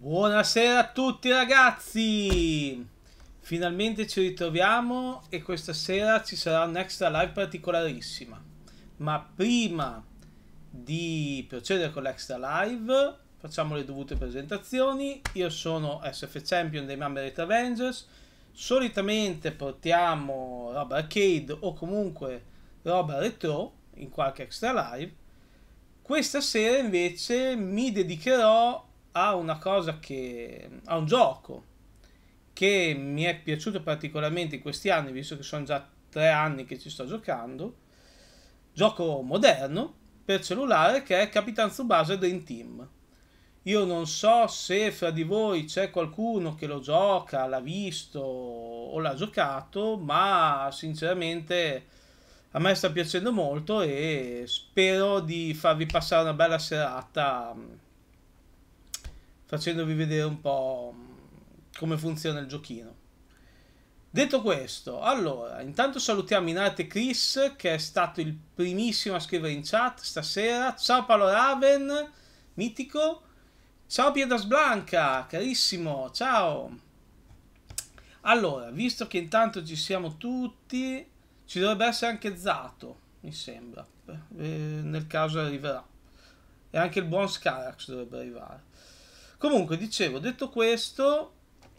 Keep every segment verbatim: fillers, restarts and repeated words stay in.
Buonasera a tutti ragazzi, finalmente ci ritroviamo e questa sera ci sarà un'extra live particolarissima. Ma prima di procedere con l'extra live facciamo le dovute presentazioni. Io sono S F Champion dei Mamberate Avengers. Solitamente portiamo roba arcade o comunque roba retro in qualche extra live. Questa sera invece mi dedicherò a una cosa che a un gioco che mi è piaciuto particolarmente in questi anni, visto che sono già tre anni che ci sto giocando. Gioco moderno per cellulare che è Capitan Tsubasa Dream Team. Io non so se fra di voi c'è qualcuno che lo gioca, l'ha visto o l'ha giocato, ma sinceramente a me sta piacendo molto e spero di farvi passare una bella serata facendovi vedere un po' come funziona il giochino. Detto questo, allora, intanto salutiamo in arte Chris, che è stato il primissimo a scrivere in chat stasera. Ciao Paolo Raven, mitico. Ciao Piedas Blanca, carissimo, ciao. Allora, visto che intanto ci siamo tutti, ci dovrebbe essere anche Zato, mi sembra, eh, nel caso arriverà. E anche il buon Scarax dovrebbe arrivare. Comunque, dicevo, detto questo,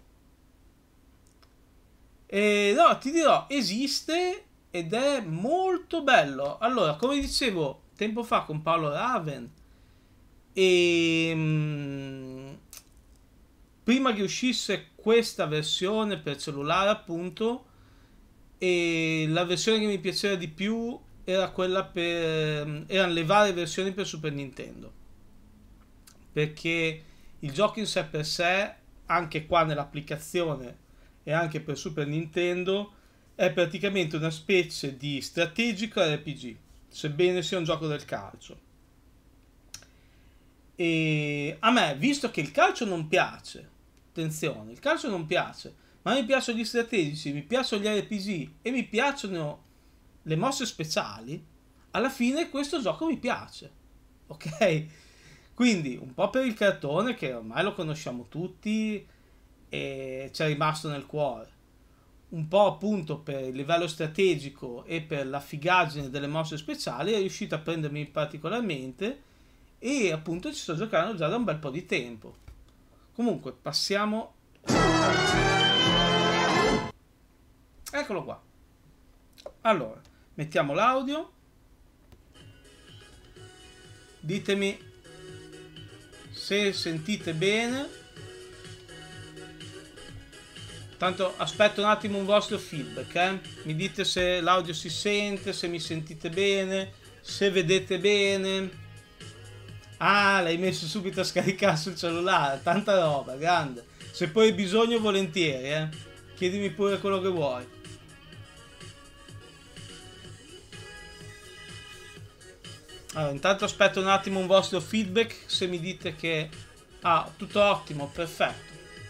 eh, no, ti dirò, esiste ed è molto bello. Allora, come dicevo tempo fa con Paolo Raven, e mh, prima che uscisse questa versione per cellulare, appunto, e la versione che mi piaceva di più era quella per erano le varie versioni per Super Nintendo, perché il gioco in sé per sé, anche qua nell'applicazione e anche per Super Nintendo, è praticamente una specie di strategico R P G, sebbene sia un gioco del calcio. E a me, visto che il calcio non piace, attenzione, il calcio non piace, ma mi piacciono gli strategici, mi piacciono gli R P G e mi piacciono le mosse speciali, alla fine questo gioco mi piace, ok? Quindi un po' per il cartone, che ormai lo conosciamo tutti e ci è rimasto nel cuore, un po' appunto per il livello strategico e per la figaggine delle mosse speciali, è riuscito a prendermi particolarmente e appunto ci sto giocando già da un bel po' di tempo. Comunque passiamo, eccolo qua. Allora, mettiamo l'audio, ditemi se sentite bene. Tanto aspetto un attimo un vostro feedback, eh? Mi dite se l'audio si sente, se mi sentite bene, se vedete bene. Ah, l'hai messo subito a scaricare sul cellulare, tanta roba, grande. Se poi hai bisogno, volentieri, eh? Chiedimi pure quello che vuoi. Allora, intanto aspetto un attimo un vostro feedback, se mi dite che ah, tutto ottimo, perfetto.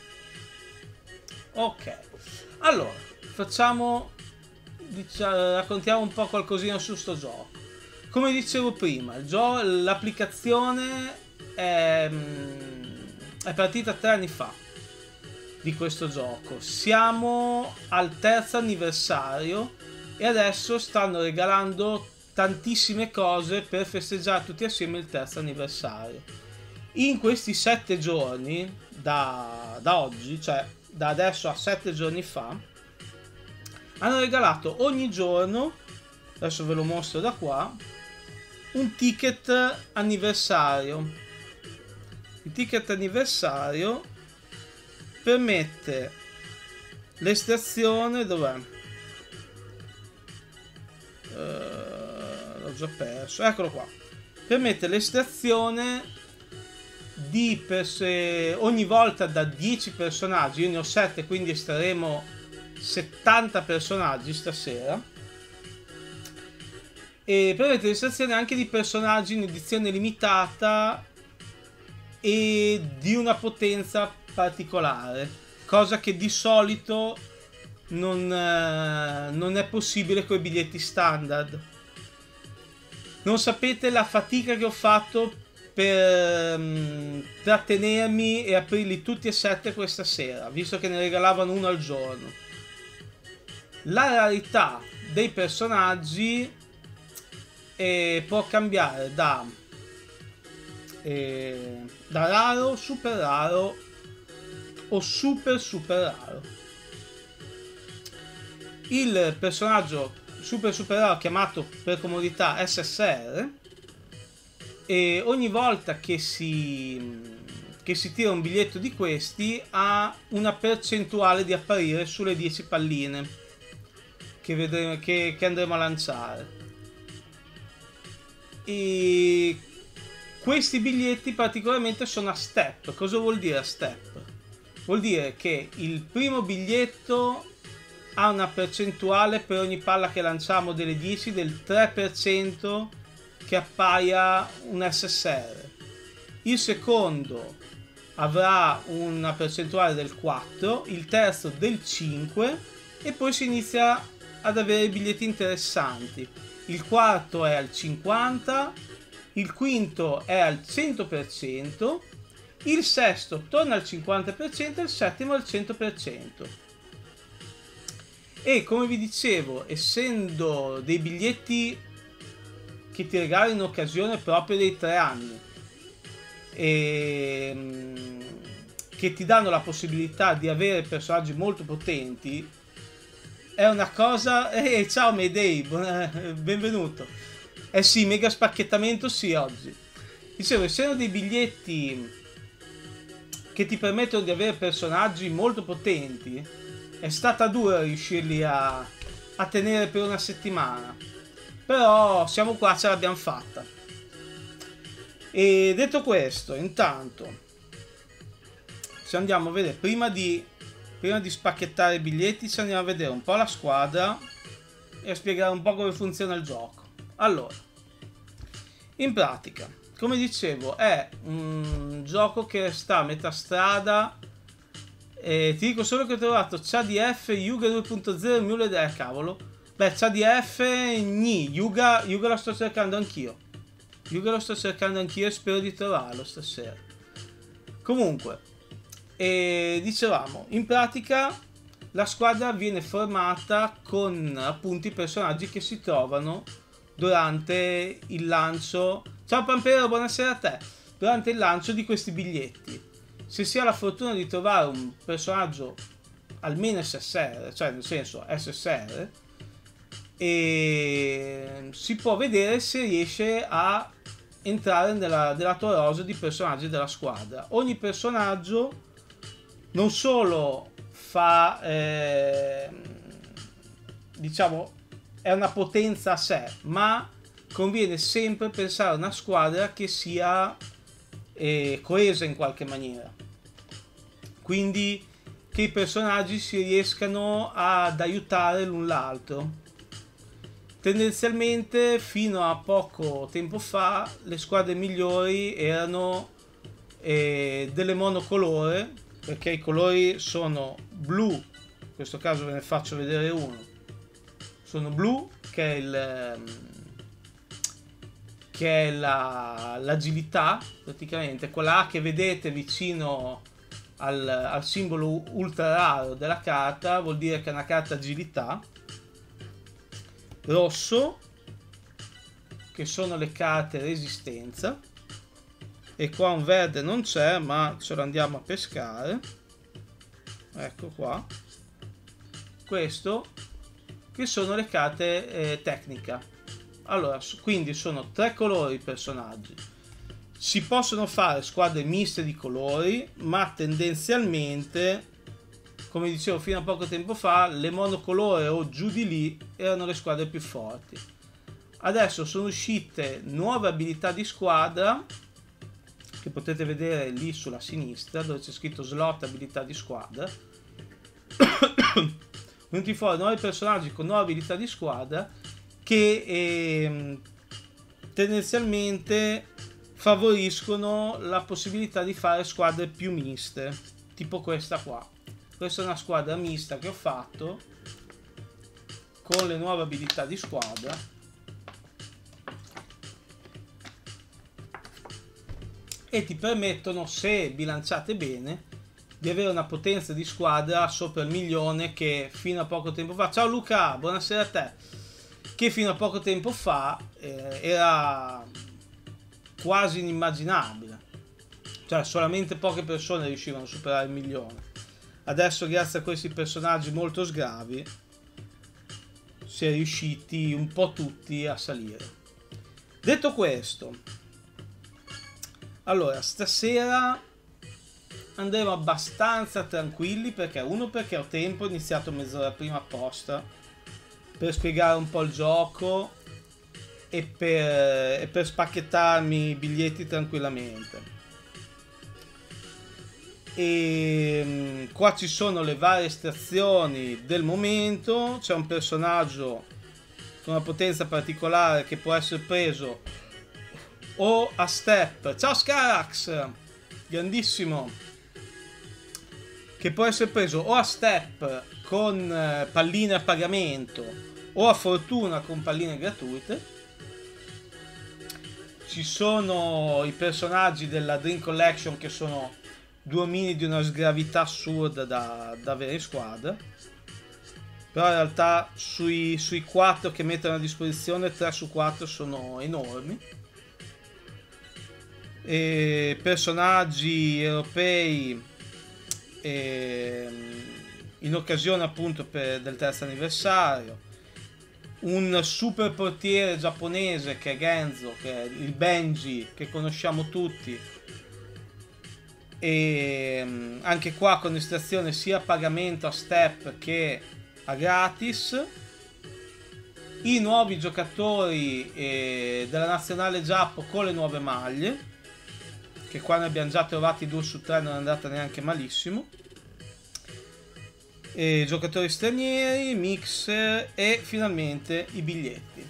Ok, allora facciamo, diciamo, raccontiamo un po' qualcosina su sto gioco. Come dicevo prima, l'applicazione è, è partita tre anni fa di questo gioco. Siamo al terzo anniversario e adesso stanno regalando tantissime cose per festeggiare tutti assieme il terzo anniversario. In questi sette giorni, da, da oggi, cioè da adesso a sette giorni fa, hanno regalato ogni giorno, adesso ve lo mostro da qua, un ticket anniversario. Il ticket anniversario permette l'estrazione, dov'è? Uh, l'ho già perso, eccolo qua. Permette l'estrazione di ogni volta da dieci personaggi. Io ne ho sette, quindi estrarremo settanta personaggi stasera, e permette l'estrazione anche di personaggi in edizione limitata e di una potenza particolare, cosa che di solito non, eh, non è possibile con i biglietti standard. Non sapete la fatica che ho fatto per um, trattenermi e aprirli tutti e sette questa sera, visto che ne regalavano uno al giorno. La rarità dei personaggi eh, può cambiare da, eh, da raro, super raro o super super raro. Il personaggio super super raro, chiamato per comodità S S R, e ogni volta che si, che si tira un biglietto di questi ha una percentuale di apparire sulle dieci palline che, vedremo, che, che andremo a lanciare. E questi biglietti particolarmente sono a step. Cosa vuol dire a step? Vuol dire che il primo biglietto ha una percentuale per ogni palla che lanciamo delle dieci del tre per cento che appaia un S S R. Il secondo avrà una percentuale del quattro, il terzo del cinque e poi si inizia ad avere biglietti interessanti. Il quarto è al cinquanta, il quinto è al cento per cento, il sesto torna al cinquanta per cento e il settimo al cento per cento. E come vi dicevo, essendo dei biglietti che ti regalano in occasione proprio dei tre anni e che ti danno la possibilità di avere personaggi molto potenti, è una cosa... Eh, ciao Mayday, benvenuto. Eh sì, mega spacchettamento sì oggi. Dicevo, essendo dei biglietti che ti permettono di avere personaggi molto potenti, è stata dura riuscirli a, a tenere per una settimana. Però siamo qua, ce l'abbiamo fatta. E detto questo, intanto, se andiamo a vedere, prima di... Prima di spacchettare i biglietti ci andiamo a vedere un po' la squadra e a spiegare un po' come funziona il gioco. Allora, in pratica, come dicevo, è un gioco che sta a metà strada. E ti dico solo che ho trovato C D F, Yuga due punto zero, Mule, eh, cavolo. Beh, C D F, gni, Yuga, Yuga lo sto cercando anch'io. Yuga lo sto cercando anch'io e spero di trovarlo stasera. Comunque, e dicevamo, in pratica la squadra viene formata con appunto i personaggi che si trovano durante il lancio. Ciao Pampero, buonasera a te. Durante il lancio di questi biglietti, se si ha la fortuna di trovare un personaggio almeno S S R, cioè nel senso S S R, e si può vedere se riesce a entrare nella, nella tua rosa di personaggi della squadra. Ogni personaggio non solo fa, eh, diciamo, è una potenza a sé, ma conviene sempre pensare a una squadra che sia eh, coesa in qualche maniera. Quindi che i personaggi si riescano ad aiutare l'un l'altro. Tendenzialmente fino a poco tempo fa le squadre migliori erano eh, delle monocolore, perché i colori sono blu, in questo caso ve ne faccio vedere uno, sono blu che è il che è la, l'agilità, praticamente quella A che vedete vicino al, al simbolo ultra raro della carta vuol dire che è una carta agilità. Rosso, che sono le carte resistenza, e qua un verde non c'è ma ce lo andiamo a pescare, ecco qua, questo che sono le carte eh, tecnica. Allora, quindi sono tre colori i personaggi. Si possono fare squadre miste di colori, ma tendenzialmente, come dicevo fino a poco tempo fa, le monocolore o giù di lì erano le squadre più forti. Adesso sono uscite nuove abilità di squadra che potete vedere lì sulla sinistra dove c'è scritto slot abilità di squadra. Venuti fuori nuovi personaggi con nuove abilità di squadra che eh, tendenzialmente favoriscono la possibilità di fare squadre più miste, tipo questa qua. Questa è una squadra mista che ho fatto con le nuove abilità di squadra. e ti permettono, se bilanciate bene, di avere una potenza di squadra sopra il milione che fino a poco tempo fa, ciao Luca, buonasera a te, che fino a poco tempo fa eh, era quasi inimmaginabile, cioè solamente poche persone riuscivano a superare il milione. Adesso, grazie a questi personaggi molto sgravi, si è riusciti un po' tutti a salire. Detto questo, allora stasera andremo abbastanza tranquilli, perché uno, perché ho tempo, ho iniziato mezz'ora prima apposta per spiegare un po' il gioco e per, e per spacchettarmi i biglietti tranquillamente. E qua ci sono le varie estrazioni del momento. C'è un personaggio con una potenza particolare che può essere preso o a step, ciao Scarax, grandissimo, che può essere preso o a step con palline a pagamento o a fortuna con palline gratuite. Ci sono i personaggi della Dream Collection che sono due omini di una sgravità assurda da, da avere in squadra, però in realtà sui, sui quattro che mettono a disposizione, tre su quattro sono enormi. E personaggi europei e, in occasione appunto per, del terzo anniversario, un super portiere giapponese che è Genzo, che è il Benji che conosciamo tutti, e anche qua con estrazione sia a pagamento a step che a gratis. I nuovi giocatori eh, della nazionale Giappo con le nuove maglie, che qua ne abbiamo già trovati due su tre, non è andata neanche malissimo. E giocatori stranieri, mixer e finalmente i biglietti.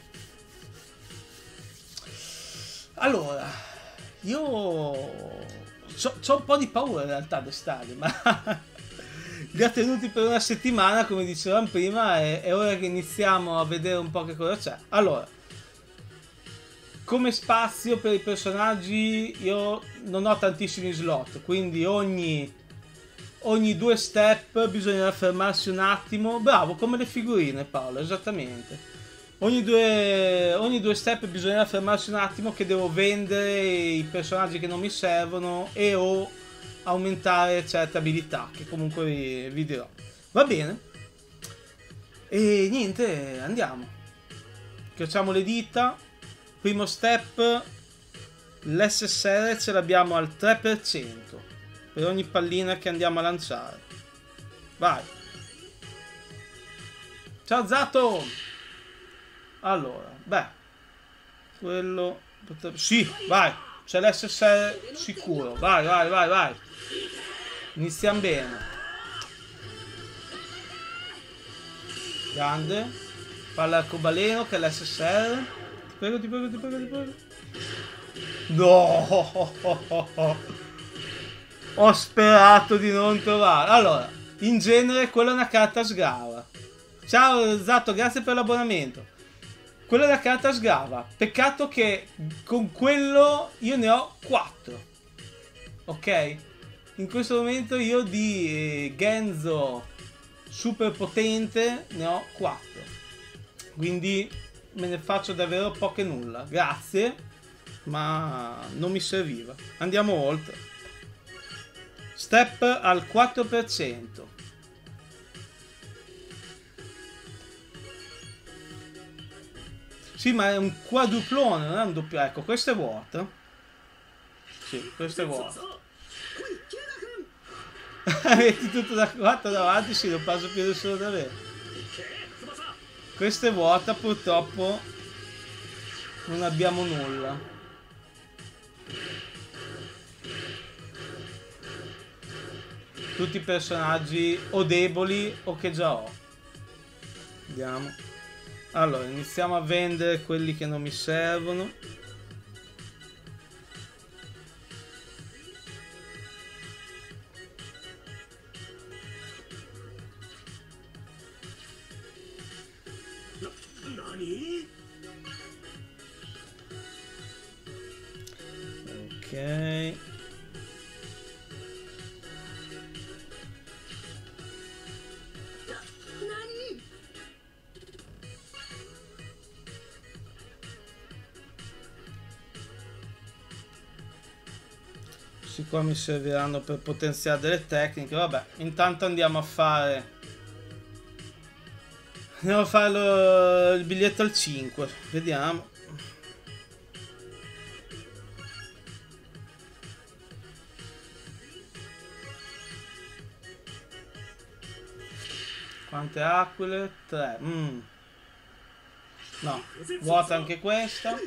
Allora, io ho un po' di paura in realtà d'estate, ma li ho tenuti per una settimana, come dicevamo prima, e è ora che iniziamo a vedere un po' che cosa c'è. Allora, come spazio per i personaggi io non ho tantissimi slot, quindi ogni, ogni due step bisogna fermarsi un attimo. Bravo, come le figurine Paolo, esattamente. Ogni due, ogni due step bisogna fermarsi un attimo che devo vendere i personaggi che non mi servono e o aumentare certe abilità che comunque vi, vi dirò. Va bene? E niente, andiamo. Chiacciamo le dita. Primo step, l'S S R ce l'abbiamo al tre per cento per ogni pallina che andiamo a lanciare. Vai. Ciao Zato! Allora, beh, quello potrebbe... Sì, vai, c'è l'S S R sicuro. Vai, vai, vai, vai. Iniziamo bene. Grande. Palla arcobaleno che è l'S S R. Ti prego, ti prego, ti prego, ti prego. No! Ho sperato di non trovare. Allora, in genere quella è una carta sgrava. Ciao Zato, grazie per l'abbonamento. Quella è la carta sgrava. Peccato che con quello io ne ho quattro. Ok? In questo momento io di eh, Genzo super potente ne ho quattro. Quindi me ne faccio davvero poche nulla. Grazie, ma non mi serviva. Andiamo oltre. Step al quattro per cento. Sì, ma è un quadruplone, non è un doppio. Ecco, questo è vuoto. Sì, questo è vuoto. Metti tutto da quattro davanti, sì, lo passo più solo da me. Questa è vuota, purtroppo non abbiamo nulla. Tutti i personaggi o deboli o che già ho. Vediamo. Allora, iniziamo a vendere quelli che non mi servono. Ok. Questi qua mi serviranno per potenziare delle tecniche. Vabbè, intanto andiamo a fare... Andiamo a fare lo... il biglietto al cinque. Vediamo. Quante aquile? tre. Mm. No, vuota anche questa.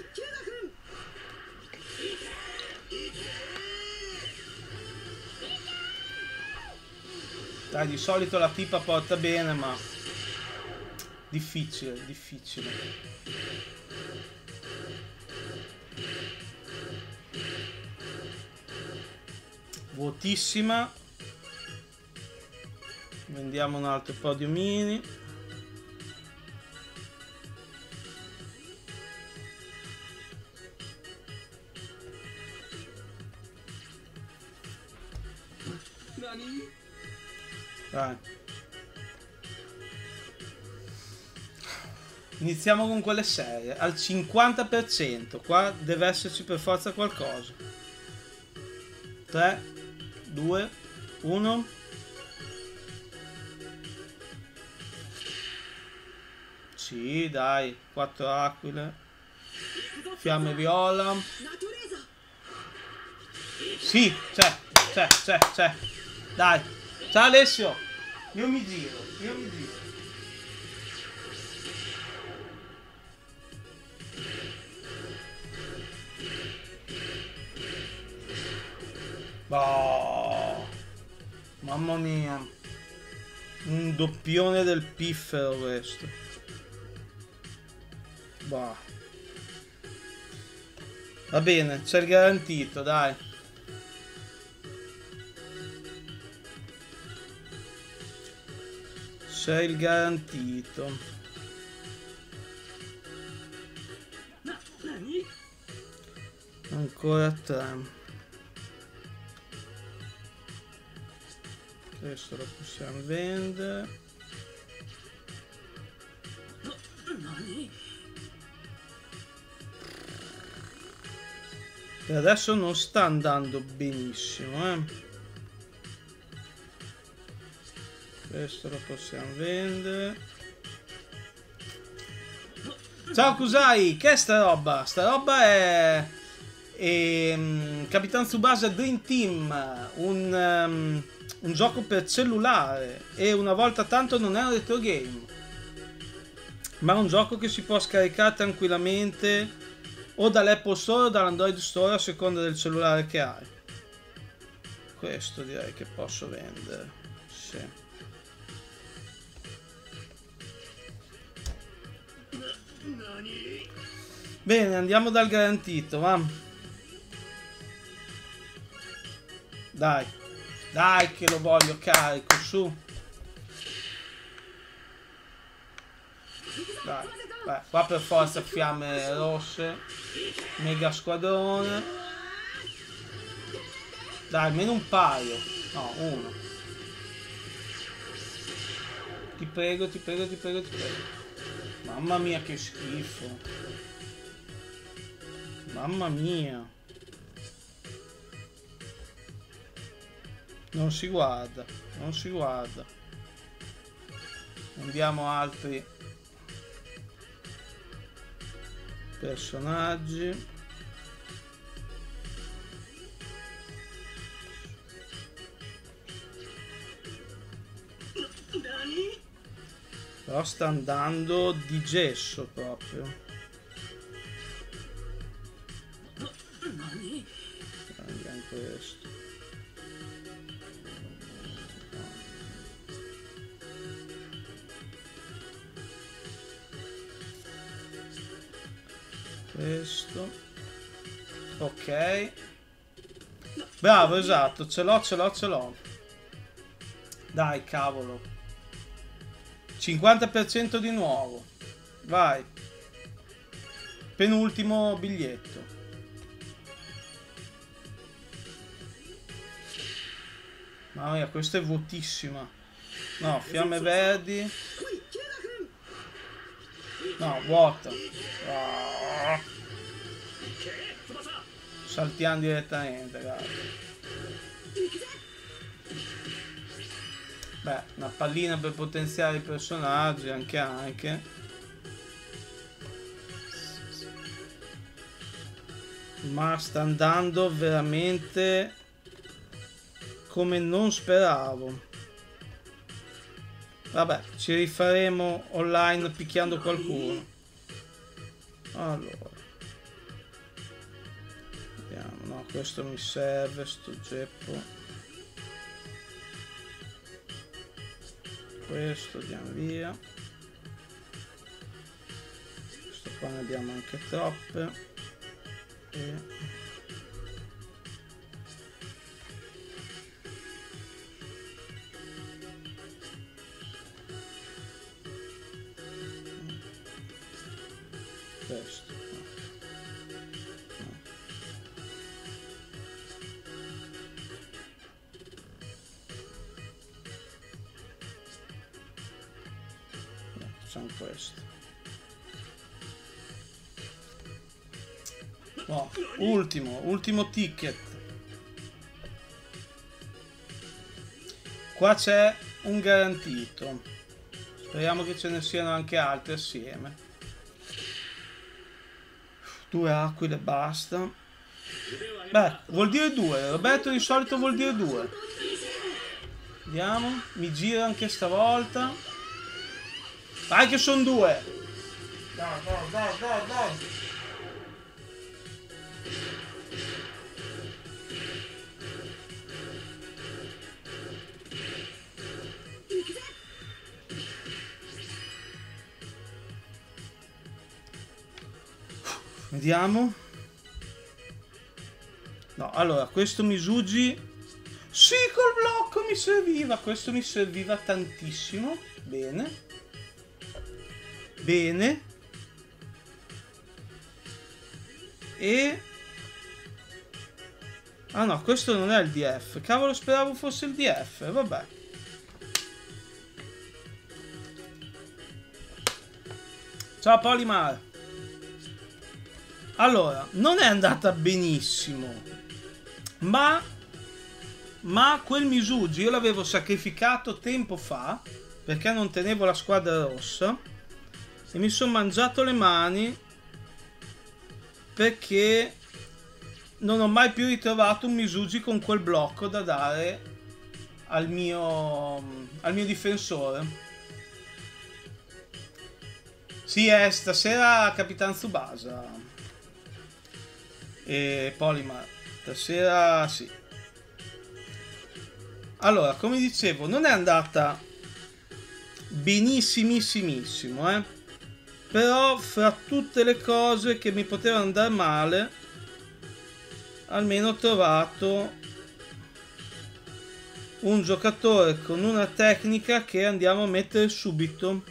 Dai, di solito la tipa porta bene, ma difficile, difficile. Vuotissima. Vendiamo un altro po' di omini. Dai. Iniziamo con quelle serie al cinquanta per cento. Qua deve esserci per forza qualcosa. tre, due, uno. Sì, dai, quattro aquile. Fiamme viola. Sì, c'è, c'è, c'è, c'è. Dai. Ciao Alessio, io mi giro, io mi giro. Oh, mamma mia, un doppione del piffero questo. Bah. Va bene, c'è il garantito, dai. C'è il garantito. Ancora tre. Questo lo possiamo vendere. Per adesso non sta andando benissimo, eh. Questo lo possiamo vendere. Ciao Kusai, che è sta roba? Sta roba è, è um, Capitan Tsubasa Dream Team, un, um, un gioco per cellulare e una volta tanto non è un retro game, ma è un gioco che si può scaricare tranquillamente o dall'Apple Store o dall'Android Store a seconda del cellulare che hai. Questo direi che posso vendere, sì. Bene, andiamo dal garantito, va. Dai, dai che lo voglio carico, su. Dai, vai, qua per forza fiamme rosse. Mega squadrone. Dai, almeno un paio. No, uno. Ti prego, ti prego, ti prego, ti prego. Mamma mia che schifo. Mamma mia. Non si guarda, non si guarda. Andiamo altri personaggi. Però sta andando di gesso proprio. Andiamo questo. Questo. Ok. Bravo, esatto. Ce l'ho, ce l'ho, ce l'ho. Dai, cavolo. cinquanta per cento di nuovo. Vai. Penultimo biglietto. Mamma mia, questa è vuotissima. No, fiamme verdi. No, vuota. Oh. Saltiamo direttamente, guarda. Beh, una pallina per potenziare i personaggi, anche anche. Ma sta andando veramente come non speravo. Vabbè, ci rifaremo online picchiando qualcuno. Allora. Vediamo, no, questo mi serve, sto geppo. Questo diamo via. Questo qua ne abbiamo anche troppe. E... questo. Facciamo questo. No, ultimo, ultimo ticket. Qua c'è un garantito. Speriamo che ce ne siano anche altri assieme. Due aquile, basta. Beh, vuol dire due. Roberto di solito vuol dire due. Vediamo. Mi gira anche stavolta. Vai che sono due. Dai, dai, dai, dai, dai. Vediamo. No, allora, questo Misugi... Sì, col blocco mi serviva. Questo mi serviva tantissimo. Bene. Bene. E... ah no, questo non è il D F. Cavolo, speravo fosse il D F. Vabbè. Ciao Polimar. Allora, non è andata benissimo, ma, ma quel Misugi io l'avevo sacrificato tempo fa, perché non tenevo la squadra rossa, e mi sono mangiato le mani, perché non ho mai più ritrovato un Misugi con quel blocco da dare al mio, al mio difensore. Sì, è stasera Capitan Tsubasa. E Polimar, stasera sì. Allora, come dicevo, non è andata benissimissimo, eh? Però fra tutte le cose che mi potevano andare male, almeno ho trovato un giocatore con una tecnica che andiamo a mettere subito.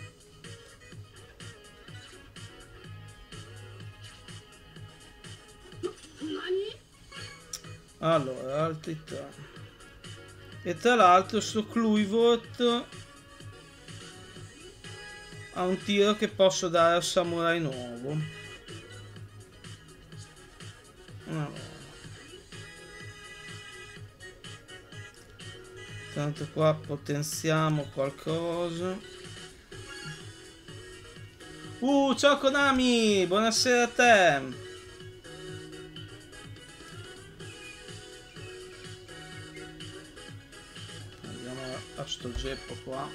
Allora, altri tre. E tra l'altro sto Kluivort ha un tiro che posso dare al samurai nuovo. Allora. Tanto qua potenziamo qualcosa. Uh, ciao Konami! Buonasera a te! A sto geppo qua.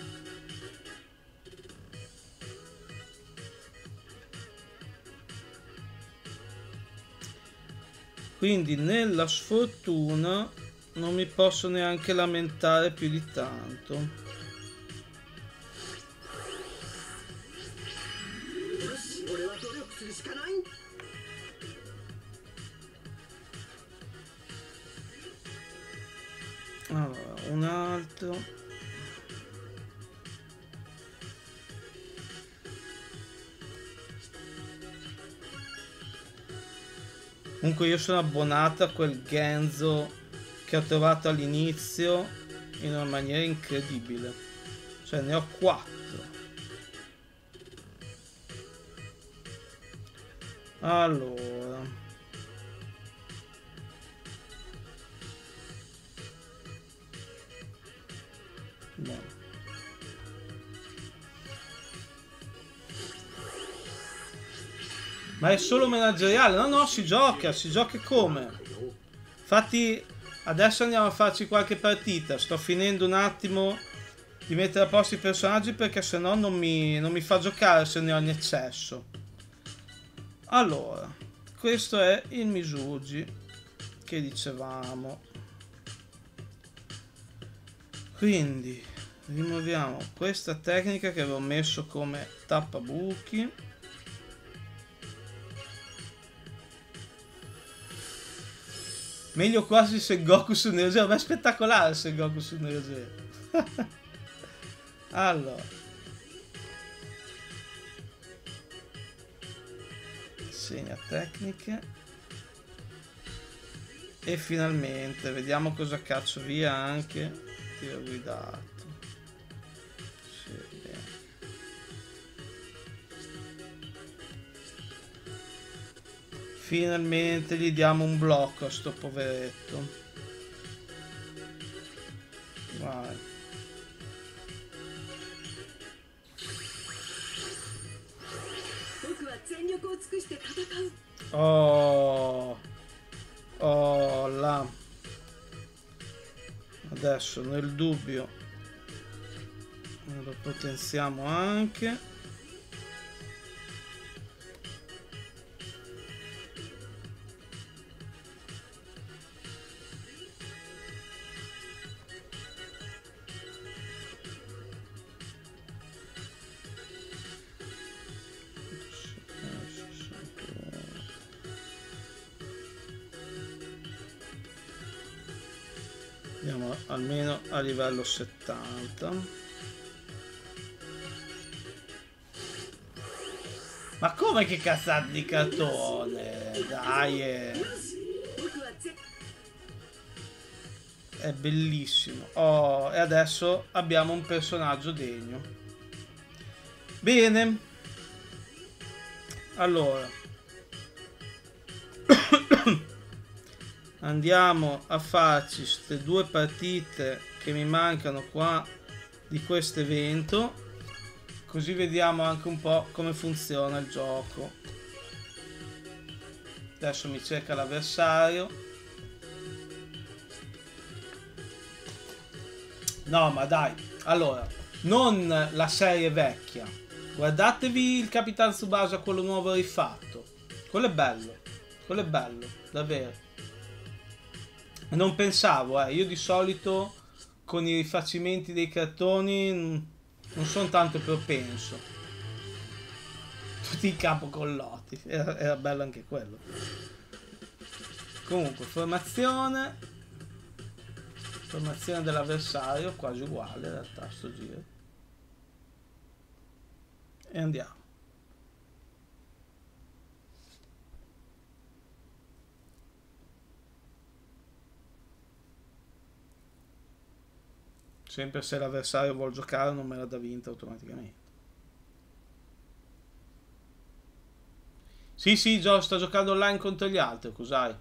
Quindi nella sfortuna non mi posso neanche lamentare più di tanto. Allora, un altro. Comunque io sono abbonato a quel Genzo che ho trovato all'inizio in una maniera incredibile. Cioè ne ho quattro. Allora. No. Ma è solo manageriale? No, no, si gioca, si gioca come? Infatti adesso andiamo a farci qualche partita. Sto finendo un attimo di mettere a posto i personaggi perché sennò non mi, non mi fa giocare se ne ho in eccesso. Allora, questo è il Misugi che dicevamo. Quindi rimuoviamo questa tecnica che avevo messo come tappabuchi. Meglio quasi se Goku su Neo Geo, ma è spettacolare se Goku su Neo Geo. Allora, segna tecniche e finalmente vediamo cosa caccio via anche tiro guidato. Sì, bene. Finalmente gli diamo un blocco a sto poveretto. Vai. Oh, oh là. Adesso nel dubbio lo potenziamo anche. Andiamo almeno a livello settanta. Ma come che cazzate di cartone? Dai, è... è bellissimo. Oh, e adesso abbiamo un personaggio degno. Bene. Allora andiamo a farci queste due partite che mi mancano qua di questo evento, così vediamo anche un po' come funziona il gioco. Adesso mi cerca l'avversario. No, ma dai, allora, non la serie vecchia, guardatevi il Capitan Tsubasa, quello nuovo rifatto, quello è bello, quello è bello, davvero. Non pensavo, eh. Io di solito con i rifacimenti dei cartoni non sono tanto propenso. Tutti in campo con Loti, era, era bello anche quello. Comunque, formazione. Formazione dell'avversario, quasi uguale in realtà sto giro. E andiamo. Sempre se l'avversario vuole giocare non me la dà vinta automaticamente. Sì, sì, Gio, sto giocando online contro gli altri, cos'hai?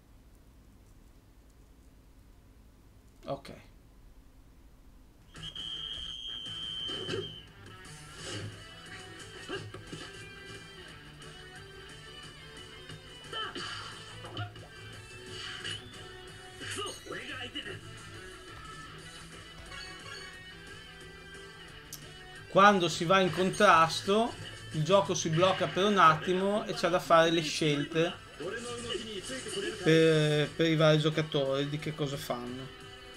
Ok. Quando si va in contrasto, il gioco si blocca per un attimo e c'è da fare le scelte per, per i vari giocatori di che cosa fanno.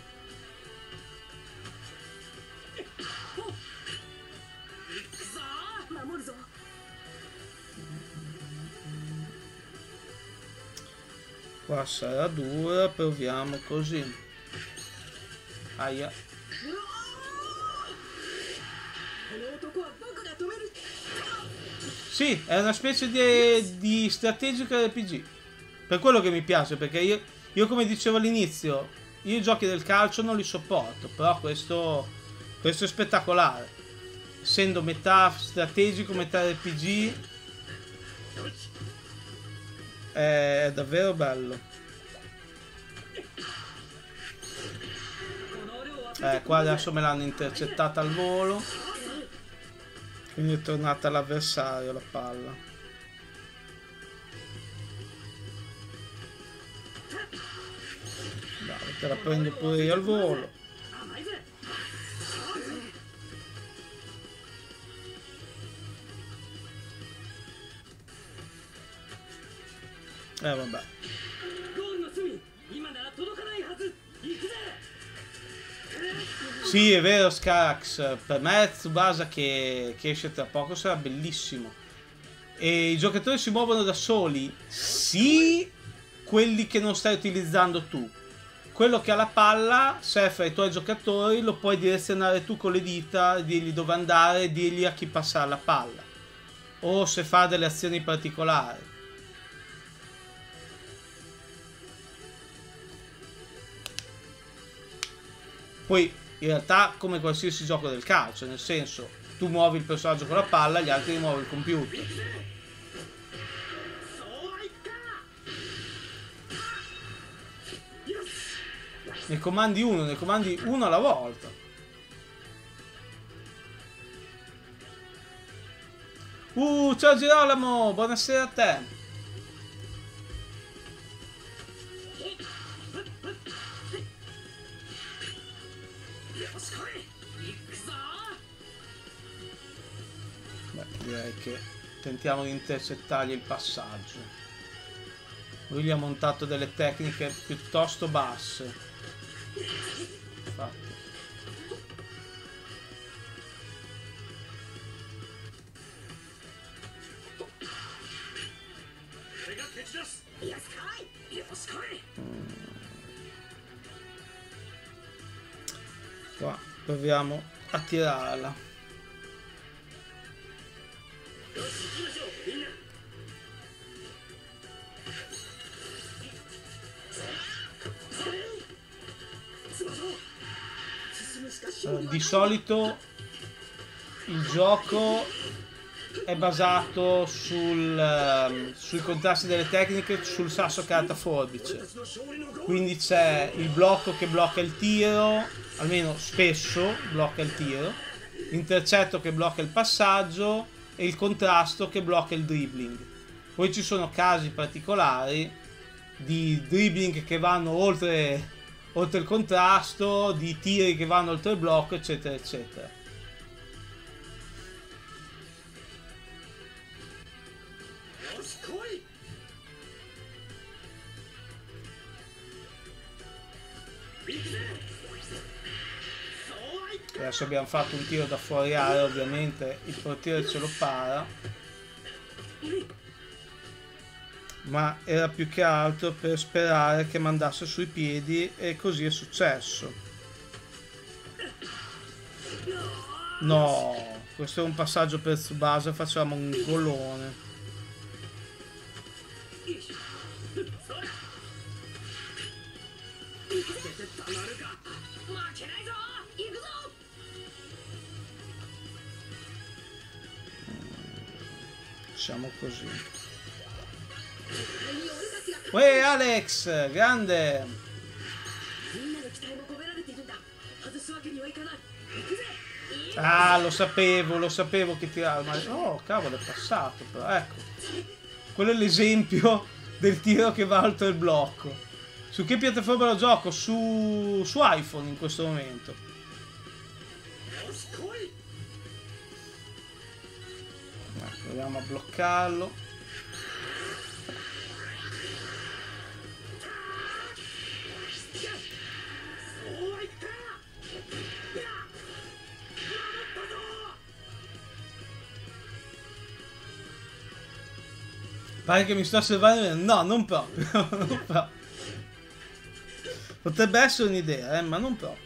Qua sarà dura, proviamo così. Aia. Sì, è una specie di, di strategico R P G. Per quello che mi piace, perché io, io come dicevo all'inizio, io i giochi del calcio non li sopporto, però questo, questo è spettacolare. Essendo metà strategico, metà R P G, è davvero bello. Eh, qua adesso me l'hanno intercettata al volo. Quindi è tornata all'avversario la palla. Dai, te la prendo pure io al volo. Eh vabbè. Sì, è vero Scarax, per me Tsubasa che, che esce tra poco sarà bellissimo. E i giocatori si muovono da soli, sì, quelli che non stai utilizzando tu. Quello che ha la palla, se fra i tuoi giocatori, lo puoi direzionare tu con le dita, dirgli dove andare, dirgli a chi passare la palla. O se fa delle azioni particolari. Poi in realtà come qualsiasi gioco del calcio, nel senso tu muovi il personaggio con la palla, gli altri muovono il computer. Ne comandi uno, ne comandi uno alla volta. Uh, ciao Girolamo, buonasera a te. Beh, direi che tentiamo di intercettargli il passaggio. Lui gli ha montato delle tecniche piuttosto basse. Infatti. Mm. Qua proviamo a tirarla. Uh, di solito il gioco è basato sul, uh, sui contrasti delle tecniche sul sasso carta forbice, quindi c'è il blocco che blocca il tiro, almeno spesso blocca il tiro, l'intercetto che blocca il passaggio e il contrasto che blocca il dribbling. Poi ci sono casi particolari di dribbling che vanno oltre oltre il contrasto, di tiri che vanno oltre il blocco, eccetera eccetera. Adesso abbiamo fatto un tiro da fuori area, ovviamente il portiere ce lo para, ma era più che altro per sperare che mandasse sui piedi, e così è successo. No, questo è un passaggio per Tsubasa, facciamo un golone. Facciamo così. Uè Alex, grande! Ah, lo sapevo, lo sapevo che tirava, ma... Oh, cavolo, è passato, però, ecco. Quello è l'esempio del tiro che va oltre il blocco. Su che piattaforma lo gioco? Su, su iPhone in questo momento. Ecco, proviamo a bloccarlo. Pare che mi sto osservando. No, non proprio. Non proprio. Potrebbe essere un'idea, eh, ma non proprio.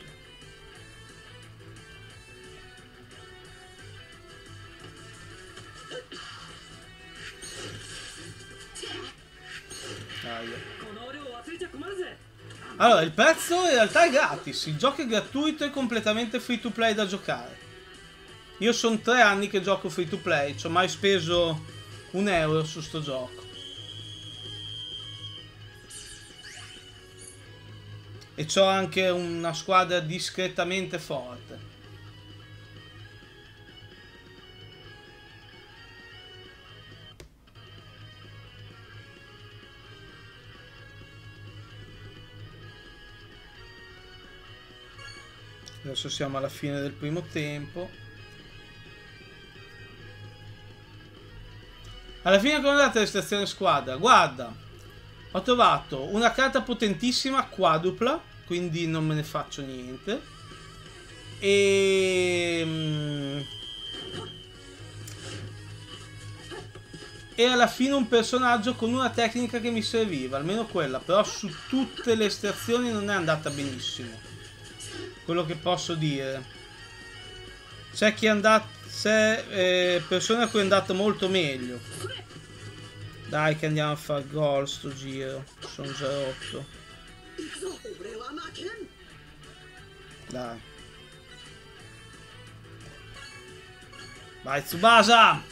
Allora, il prezzo in realtà è gratis. Il gioco è gratuito e completamente free to play da giocare. Io sono tre anni che gioco free to play. Ci ho mai speso un euro su sto gioco. e c'ho anche una squadra discretamente forte. Adesso siamo alla fine del primo tempo. Alla fine come è andata l'estrazione squadra? Guarda, ho trovato una carta potentissima quadrupla, quindi non me ne faccio niente. E... e alla fine un personaggio con una tecnica che mi serviva, almeno quella, però su tutte le estrazioni non è andata benissimo. Quello che posso dire, c'è chi è andato, c'è eh, persone a cui è andato molto meglio. Dai che andiamo a far gol sto giro, sono già rotto. Dai, vai Tsubasa.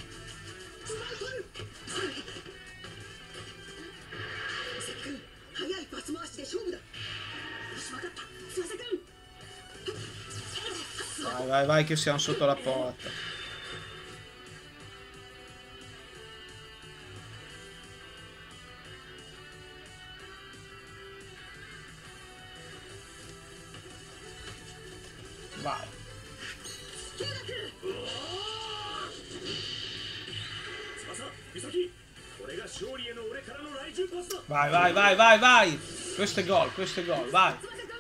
Vai, vai, vai che siamo sotto la porta. Vai. Vai, vai, vai, vai, vai. Questo è gol, questo è gol, vai.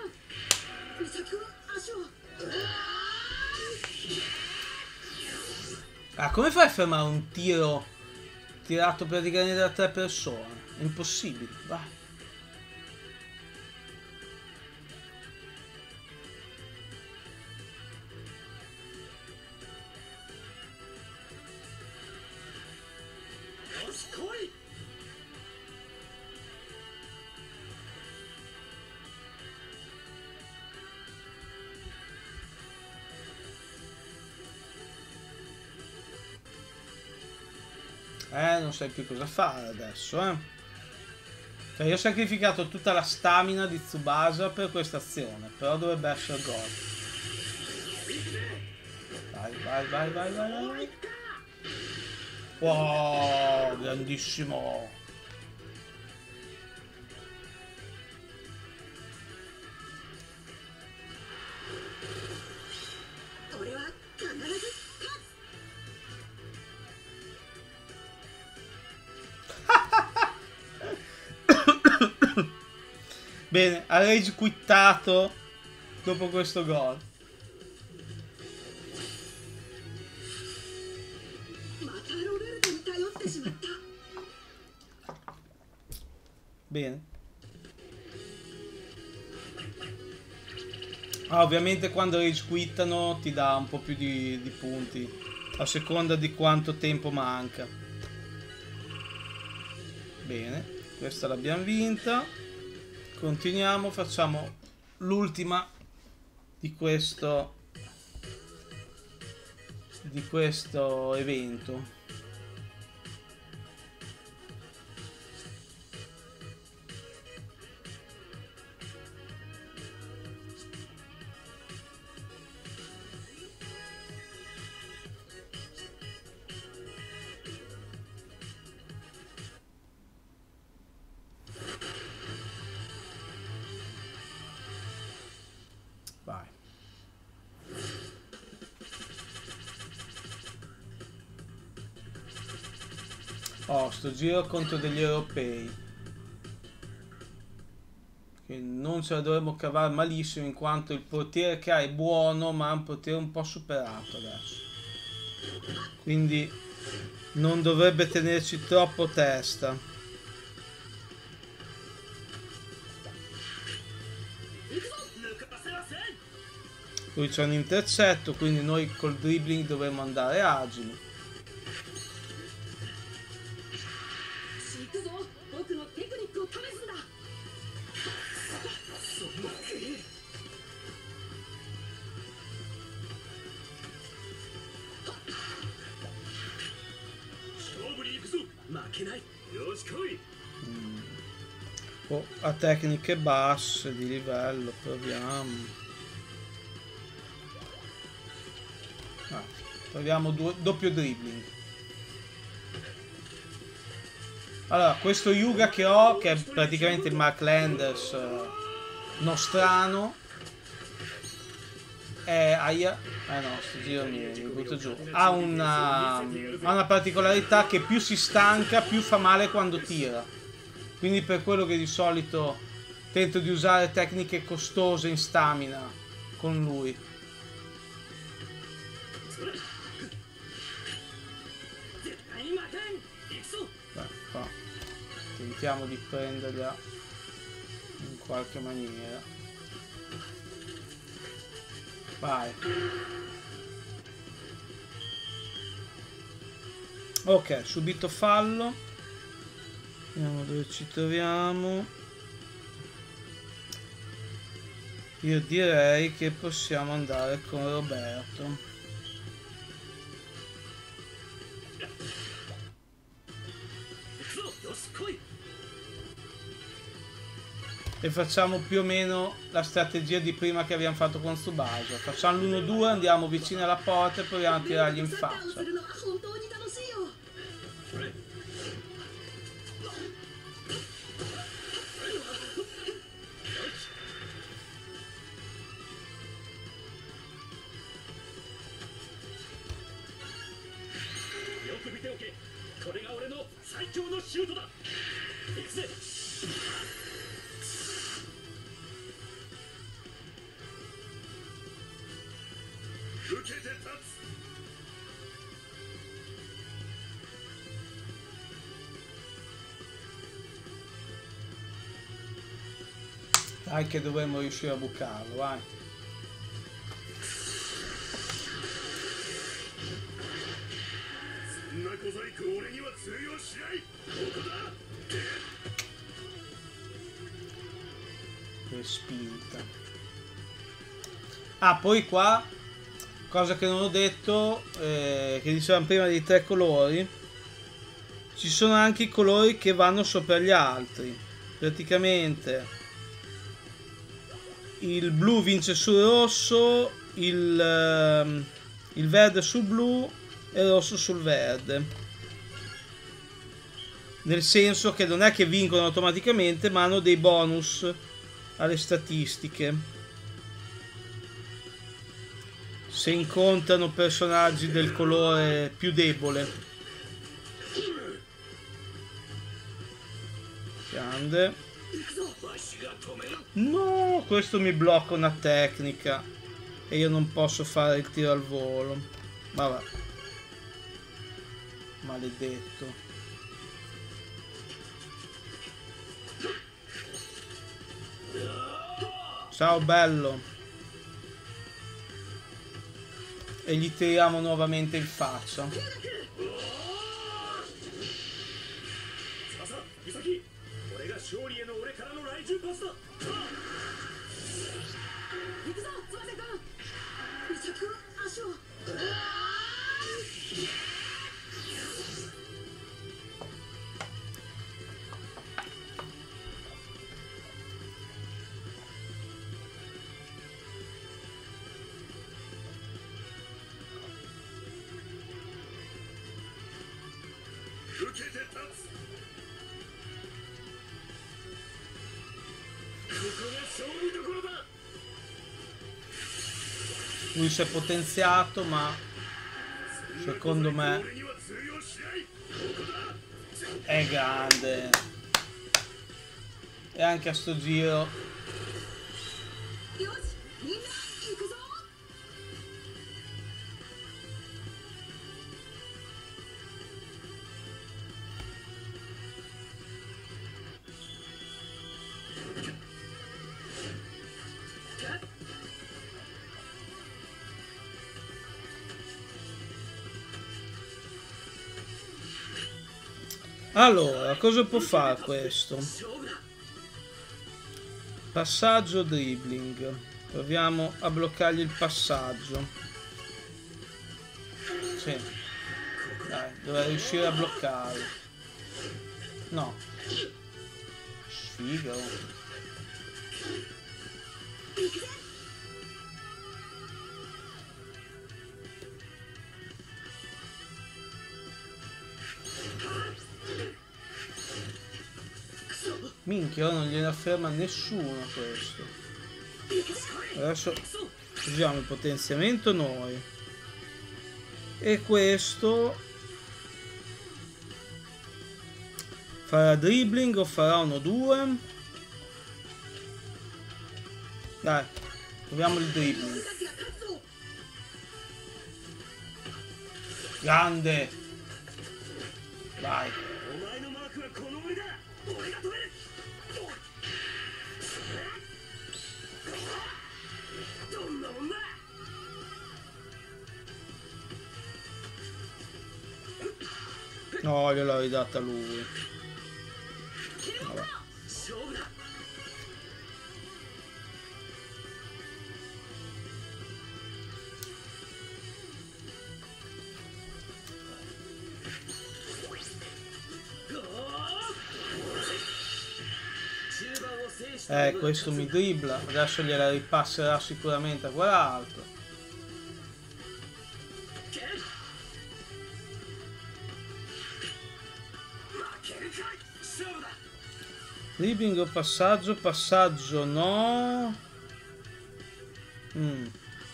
Ah, come fai a fermare un tiro tirato praticamente da tre persone? È impossibile, vai. Eh, non sai più cosa fare adesso, eh. Cioè, io ho sacrificato tutta la stamina di Tsubasa per questa azione, però dovrebbe essere gol. Vai, vai, vai, vai, vai, vai. Wow, grandissimo. Bene, ha rage quittato dopo questo gol. Bene. Ah, ovviamente quando rage quittano ti dà un po' più di, di punti a seconda di quanto tempo manca. Bene, questa l'abbiamo vinta. Continuiamo, facciamo l'ultima di questo di questo evento. Vai. Oh, sto giro contro degli europei, che non ce la dovremmo cavare malissimo, in quanto il portiere che ha è buono, ma è un portiere un po' superato adesso, quindi non dovrebbe tenerci troppo testa. Lui c'è un intercetto, quindi noi col dribbling dovremmo andare agili. Mm. Oh, a tecniche basse di livello, proviamo. Ah, proviamo due, doppio dribbling. Allora, questo Yuga che ho, che è praticamente il Mark Landers eh, nostrano, è aia, eh no, sto giro mi, mi butto giù. Ha una, ha una particolarità che più si stanca, più fa male quando tira. Quindi per quello che di solito tento di usare tecniche costose in stamina con lui. Beh, qua. Tentiamo di prenderla in qualche maniera. Vai. Ok, subito fallo. Vediamo dove ci troviamo. Io direi che possiamo andare con Roberto. E facciamo più o meno la strategia di prima che abbiamo fatto con Tsubasa. Facciamo l'uno due, andiamo vicino alla porta e proviamo a tirargli in faccia. Dai che dovremmo riuscire a bucarlo, vai. Che spinta. Ah, poi qua, cosa che non ho detto, eh, che dicevamo prima dei tre colori, ci sono anche i colori che vanno sopra gli altri. Praticamente il blu vince sul rosso, il, uh, il verde sul blu e il rosso sul verde. Nel senso che non è che vincono automaticamente, ma hanno dei bonus alle statistiche. Se incontrano personaggi del colore più debole. Grande. No, questo mi blocca una tecnica e io non posso fare il tiro al volo. Vabbè. Maledetto. Ciao bello. E gli tiriamo nuovamente in faccia. Lui si è potenziato, ma secondo me è grande. E anche a sto giro allora, cosa può fare questo? Passaggio dribbling. Proviamo a bloccargli il passaggio. Sì. Dai, dovrei riuscire a bloccarlo. No. sfiga. Oh. Minchia, non gliela ferma nessuno questo. Adesso usiamo il potenziamento noi. E questo farà dribbling o farà uno due? Dai, proviamo il dribbling. Grande. Vai. No, gliel'ho ridata lui. Vabbè. Eh, questo mi dribbla. Adesso gliela ripasserà sicuramente a quell'altro. Dribbling o passaggio? Passaggio no. Mm.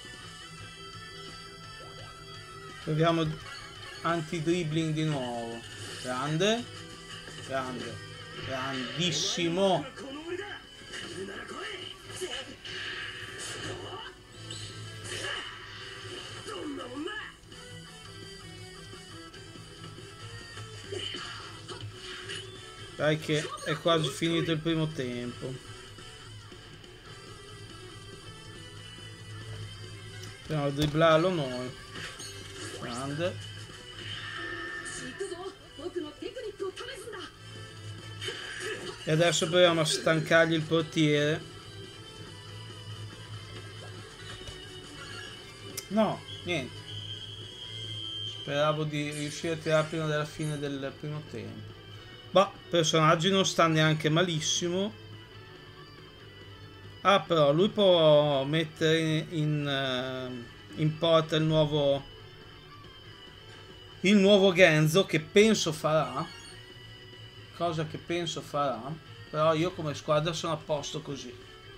Proviamo anti-dribbling di nuovo. Grande. Grande. Grandissimo. Dai che è quasi finito il primo tempo. Proviamo a dribblarlo noi. Grande. E adesso proviamo a stancargli il portiere. No, niente. Speravo di riuscire a tirare prima della fine del primo tempo. Boh, personaggi non sta neanche malissimo. Ah, però lui può mettere in, uh, in porta il nuovo il nuovo Genzo, che penso farà. Cosa che penso farà. Però io come squadra sono a posto così.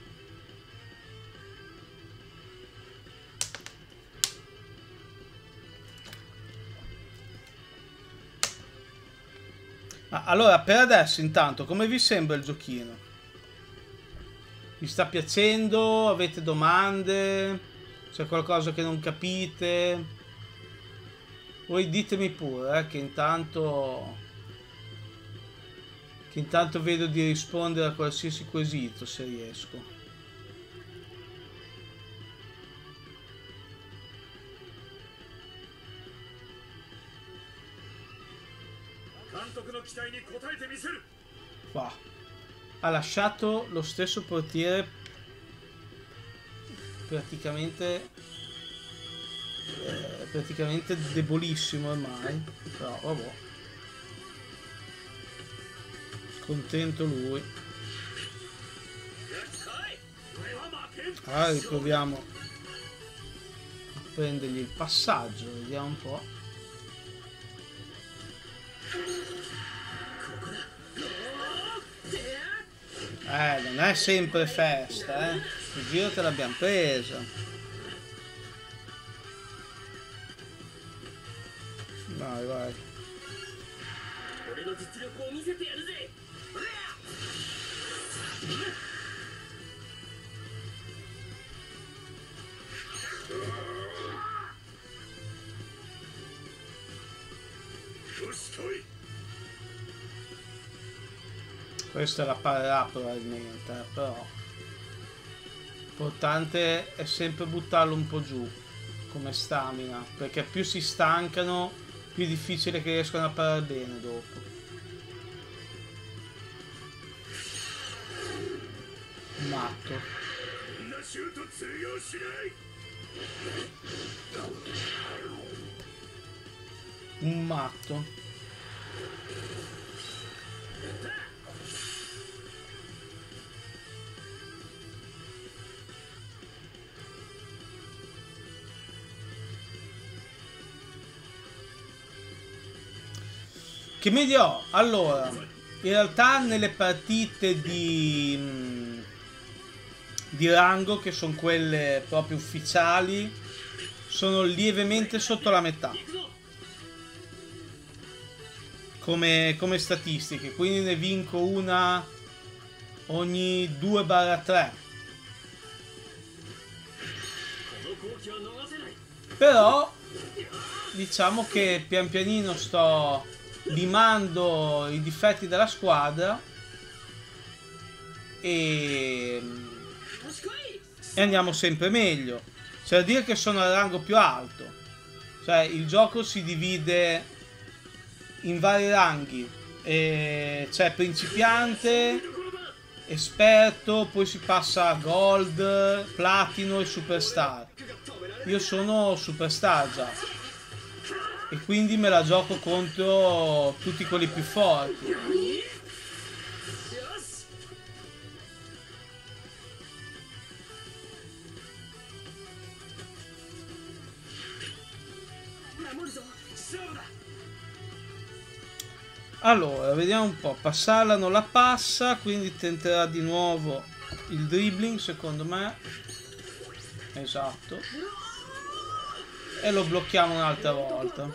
Ah, allora, per adesso intanto, come vi sembra il giochino? Vi sta piacendo? Avete domande? C'è qualcosa che non capite? Voi ditemi pure, eh, che intanto che intanto vedo di rispondere a qualsiasi quesito se riesco. Wow. Ha lasciato lo stesso portiere praticamente eh, praticamente debolissimo ormai, però vabbè, contento lui. Allora riproviamo a prendergli il passaggio, vediamo un po'. Eh, non è sempre festa, eh. Il giro te l'abbiamo presa. Vai, vai. Questa la parerà probabilmente, eh, però l'importante è sempre buttarlo un po' giù come stamina, perché più si stancano più è difficile che riescano a parare bene dopo. Matto. Un matto. Che media ho? Allora, in realtà nelle partite di, mh, di rango, che sono quelle proprio ufficiali, sono lievemente sotto la metà. Come, come statistiche, quindi ne vinco una ogni due tre. Però diciamo che pian pianino sto limando i difetti della squadra e, e andiamo sempre meglio. C'è da dire che sono al rango più alto, cioè il gioco si divide in vari ranghi, e c'è principiante, esperto, poi si passa a gold, platino e superstar. Io sono superstar già e quindi me la gioco contro tutti quelli più forti. Allora, vediamo un po'. Passarla non la passa, quindi tenterà di nuovo il dribbling, secondo me. Esatto. E lo blocchiamo un'altra volta.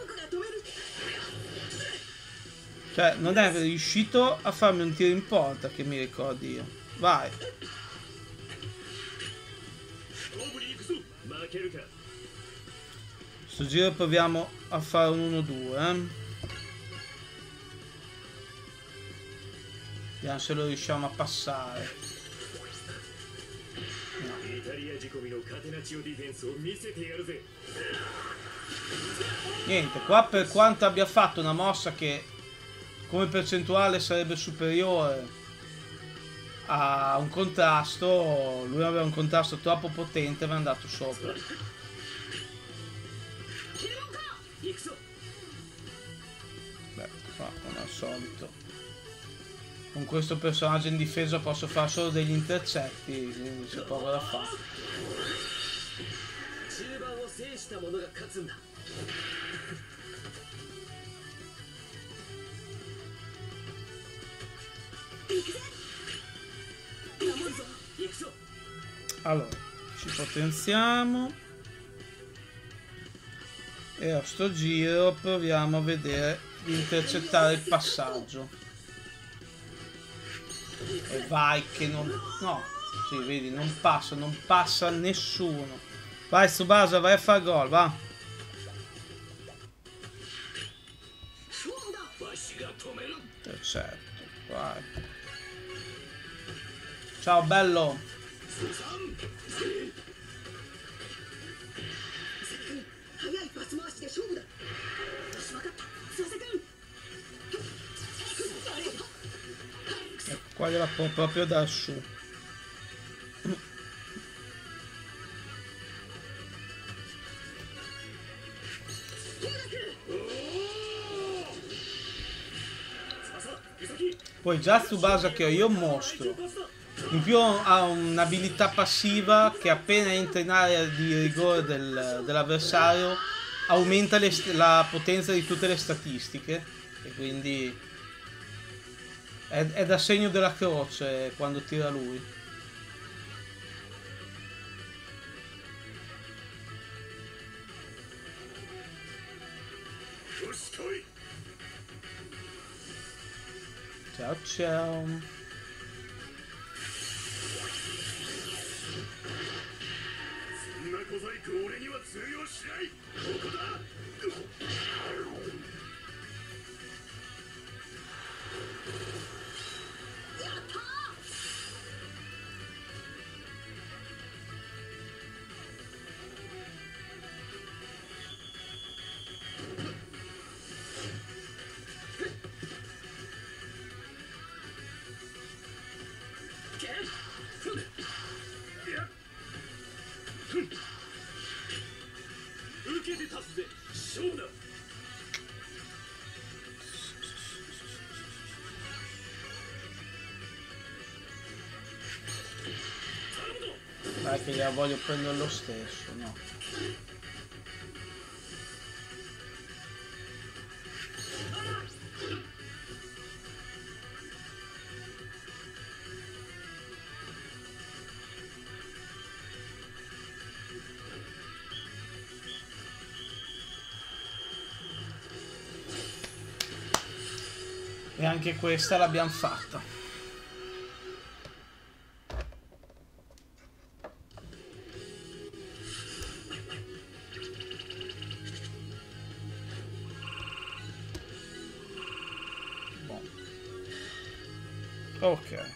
Cioè, non è riuscito a farmi un tiro in porta, che mi ricordi io. Vai. Sto giro proviamo a fare un uno due, eh. Vediamo se lo riusciamo a passare. No. Niente, qua per quanto abbia fatto una mossa che come percentuale sarebbe superiore a un contrasto, lui aveva un contrasto troppo potente e mi è andato sopra. Beh, qua come al solito con questo personaggio in difesa posso fare solo degli intercetti, quindi c'è poco da fare. Allora, ci potenziamo e a sto giro proviamo a vedere di intercettare il passaggio. E vai che non... no, sì, vedi, non passa, non passa nessuno. Vai Tsubasa, vai a fare gol, va. Certo, vai. Ciao bello. Qua gliela può proprio dar su. Poi già Tsubasa che ho io mostro. In più ha un'abilità passiva che appena entra in area di rigore del, dell'avversario aumenta le, la potenza di tutte le statistiche e quindi è, è da segno della croce quando tira lui. Ciao ciao. Dai che gliela voglio prendere lo stesso, no? E anche questa l'abbiamo fatta. Bon. Ok.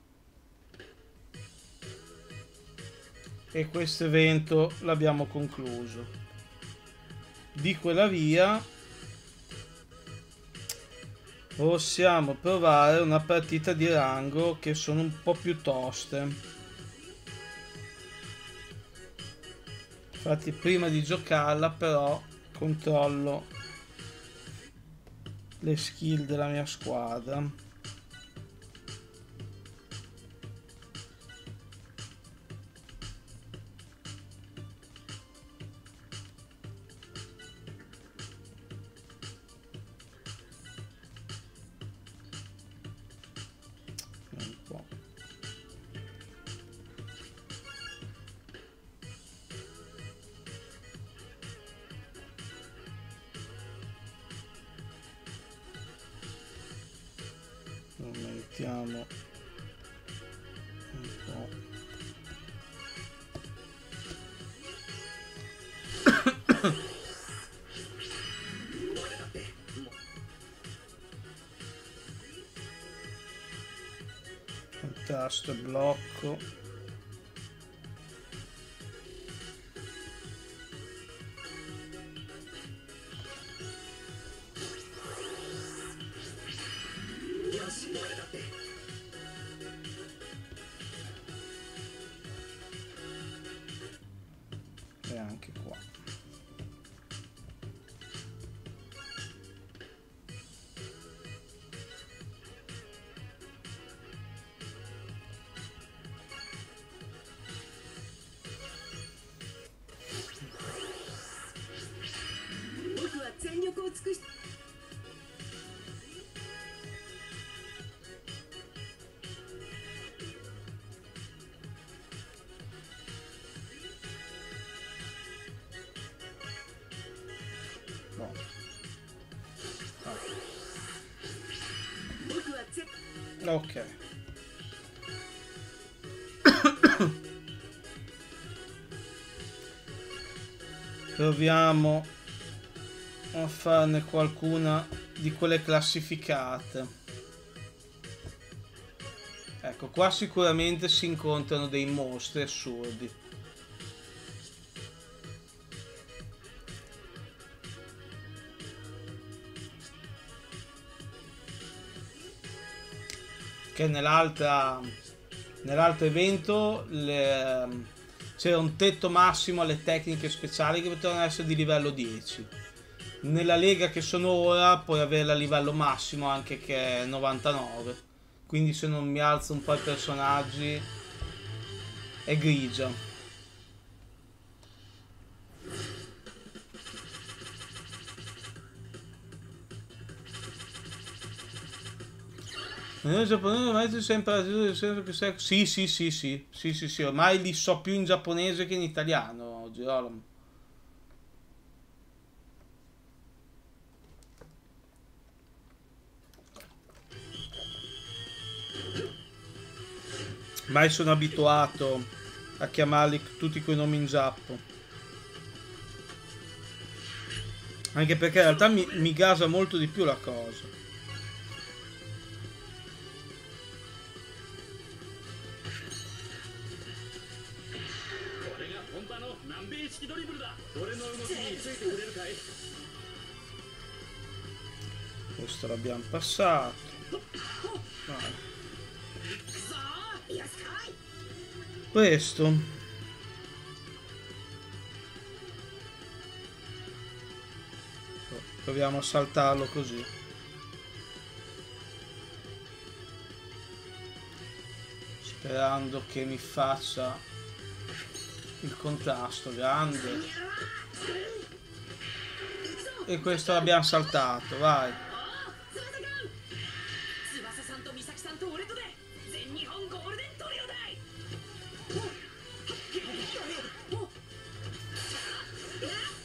E questo evento l'abbiamo concluso. Di quella via possiamo provare una partita di rango che sono un po' più toste. Infatti prima di giocarla però controllo le skill della mia squadra. Mettiamo un po'. Il tasto blocco. E anche qua. Ok. Proviamo a farne qualcuna di quelle classificate. Ecco, qua sicuramente si incontrano dei mostri assurdi. Che nell'altra nell'altro evento c'era un tetto massimo alle tecniche speciali che potevano essere di livello dieci. Nella lega che sono ora puoi avere a livello massimo anche che è novantanove, quindi se non mi alzo un po' i personaggi è grigia. Nel giapponese ormai ti sei imparato sempre che sei... Sì, sì, sì, sì, sì, sì, sì, ormai li so più in giapponese che in italiano, Girolamo. Ormai sono abituato a chiamarli tutti quei nomi in giappo. Anche perché in realtà mi, mi gasa molto di più la cosa. Questo l'abbiamo passato. Vai. Questo proviamo a saltarlo così. Sperando che mi faccia il contrasto grande. E questo l'abbiamo saltato, vai.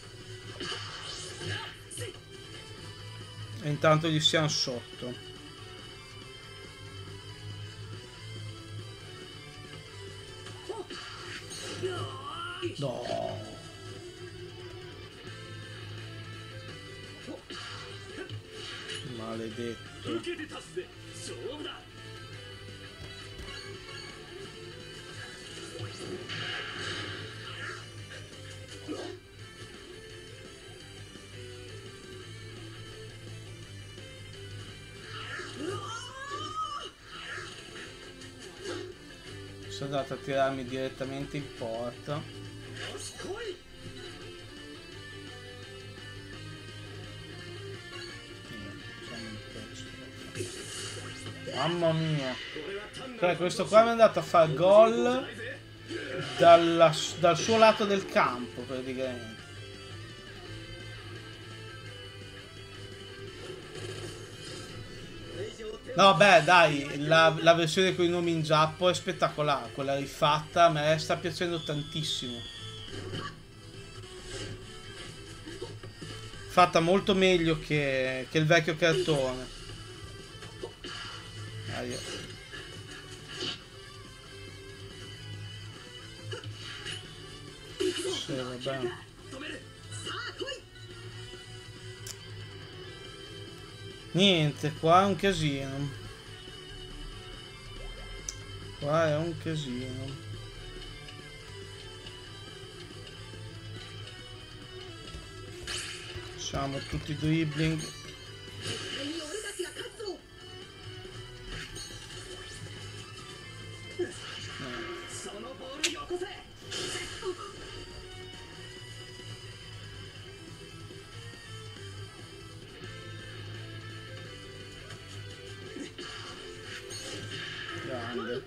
E intanto gli siamo sotto. Maledetto. Sono andato a tirarmi direttamente in porta. Mamma mia. Cioè, questo qua mi è andato a fare gol dalla, dal suo lato del campo praticamente. No, beh, dai, la, la versione con i nomi in giappo è spettacolare, quella rifatta a me sta piacendo tantissimo. Fatta molto meglio che, che il vecchio cartone. Dai. Sì, vabbè. Niente, qua è un casino. Qua è un casino. Facciamo tutti i dribbling. Grande.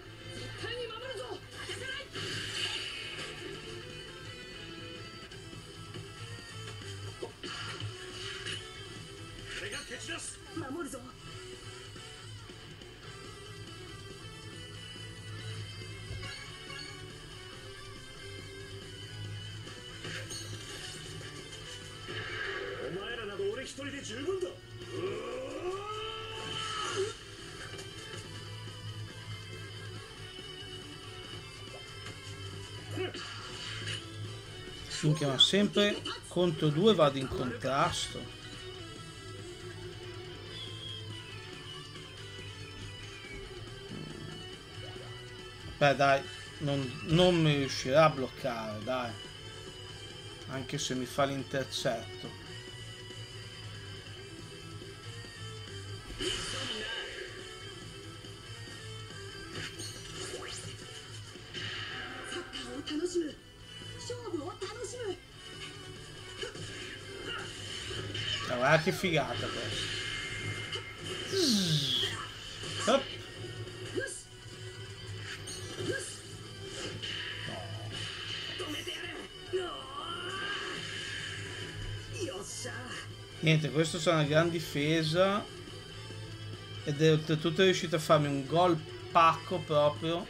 Finché ma sempre contro due vado in contrasto. Beh dai, non, non mi riuscirà a bloccare, dai. Anche se mi fa l'intercetto. Guarda che figata questa. Hop. Niente, questo c'è una gran difesa ed è oltretutto riuscito a farmi un gol pacco proprio.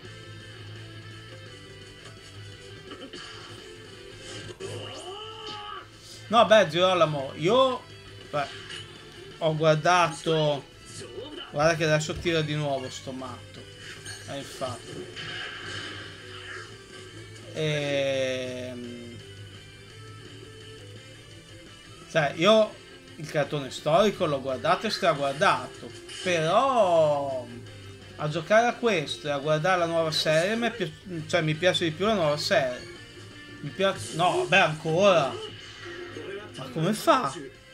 No, beh, Girolamo, io beh, ho guardato. Guarda che adesso tira di nuovo sto matto. Eh, infatti. Ehm... Cioè, io il cartone storico l'ho guardato e straguardato. Però a giocare a questo e a guardare la nuova serie mi, pi cioè, mi piace di più la nuova serie. Mi piace. No, beh, ancora. Ma come fa?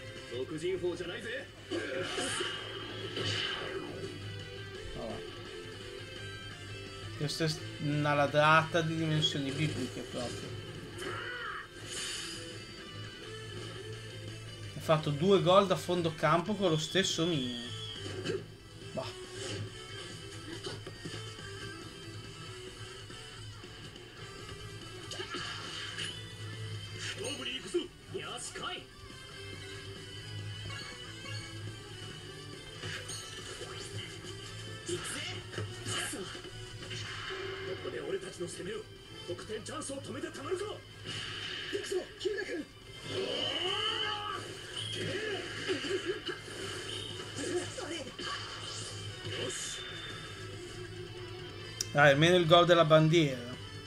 Vabbè. Questa è una ladrata di dimensioni bibliche proprio. Ha fatto due gol da fondo campo con lo stesso minimo. Bah. Dai, almeno il gol della bandiera.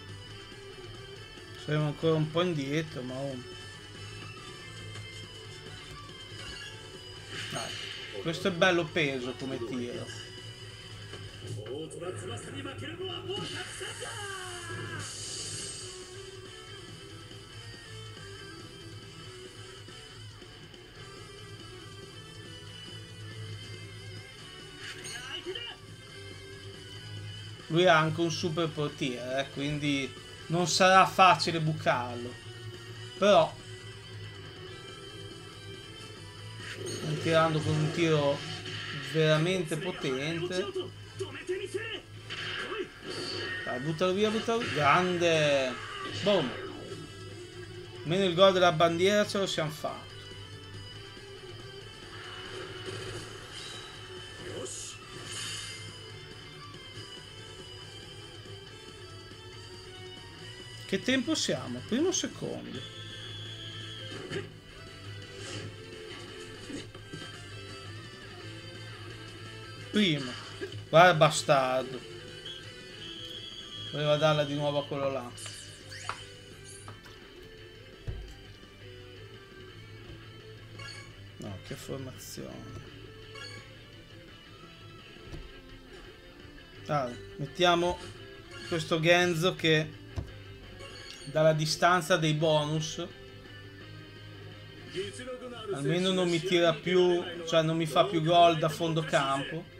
Siamo ancora un po' indietro, ma oh. Dai. Questo è bello peso come tiro. Lui ha anche un super portiere, eh, quindi non sarà facile bucarlo. Però tirando con un tiro veramente potente. Dai, buttalo via, buttalo via. Grande. Boom. Meno il gol della bandiera ce lo siamo fatto. Che tempo siamo? Primo o secondo? Primo. Guarda bastardo. Voleva darla di nuovo a quello là. No, che formazione. Allora, mettiamo questo Genzo che dalla distanza dei bonus almeno non mi tira più, cioè non mi fa più gol da fondo campo.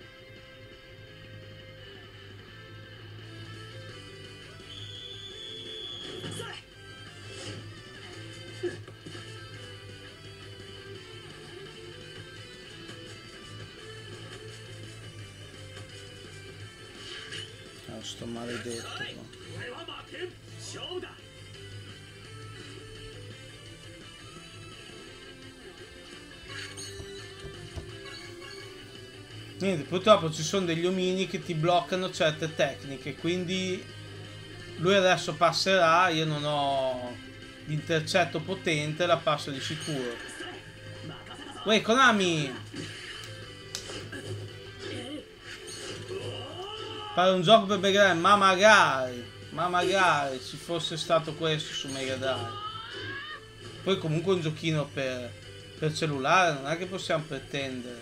Ah, sto maledetto qua. Niente, purtroppo ci sono degli omini che ti bloccano certe tecniche, quindi lui adesso passerà, io non ho l'intercetto potente, la passo di sicuro. Uè, Konami! Fare un gioco per Mega Drive, ma magari, ma magari ci fosse stato questo su Mega Drive. Poi comunque un giochino per, per cellulare, non è che possiamo pretendere.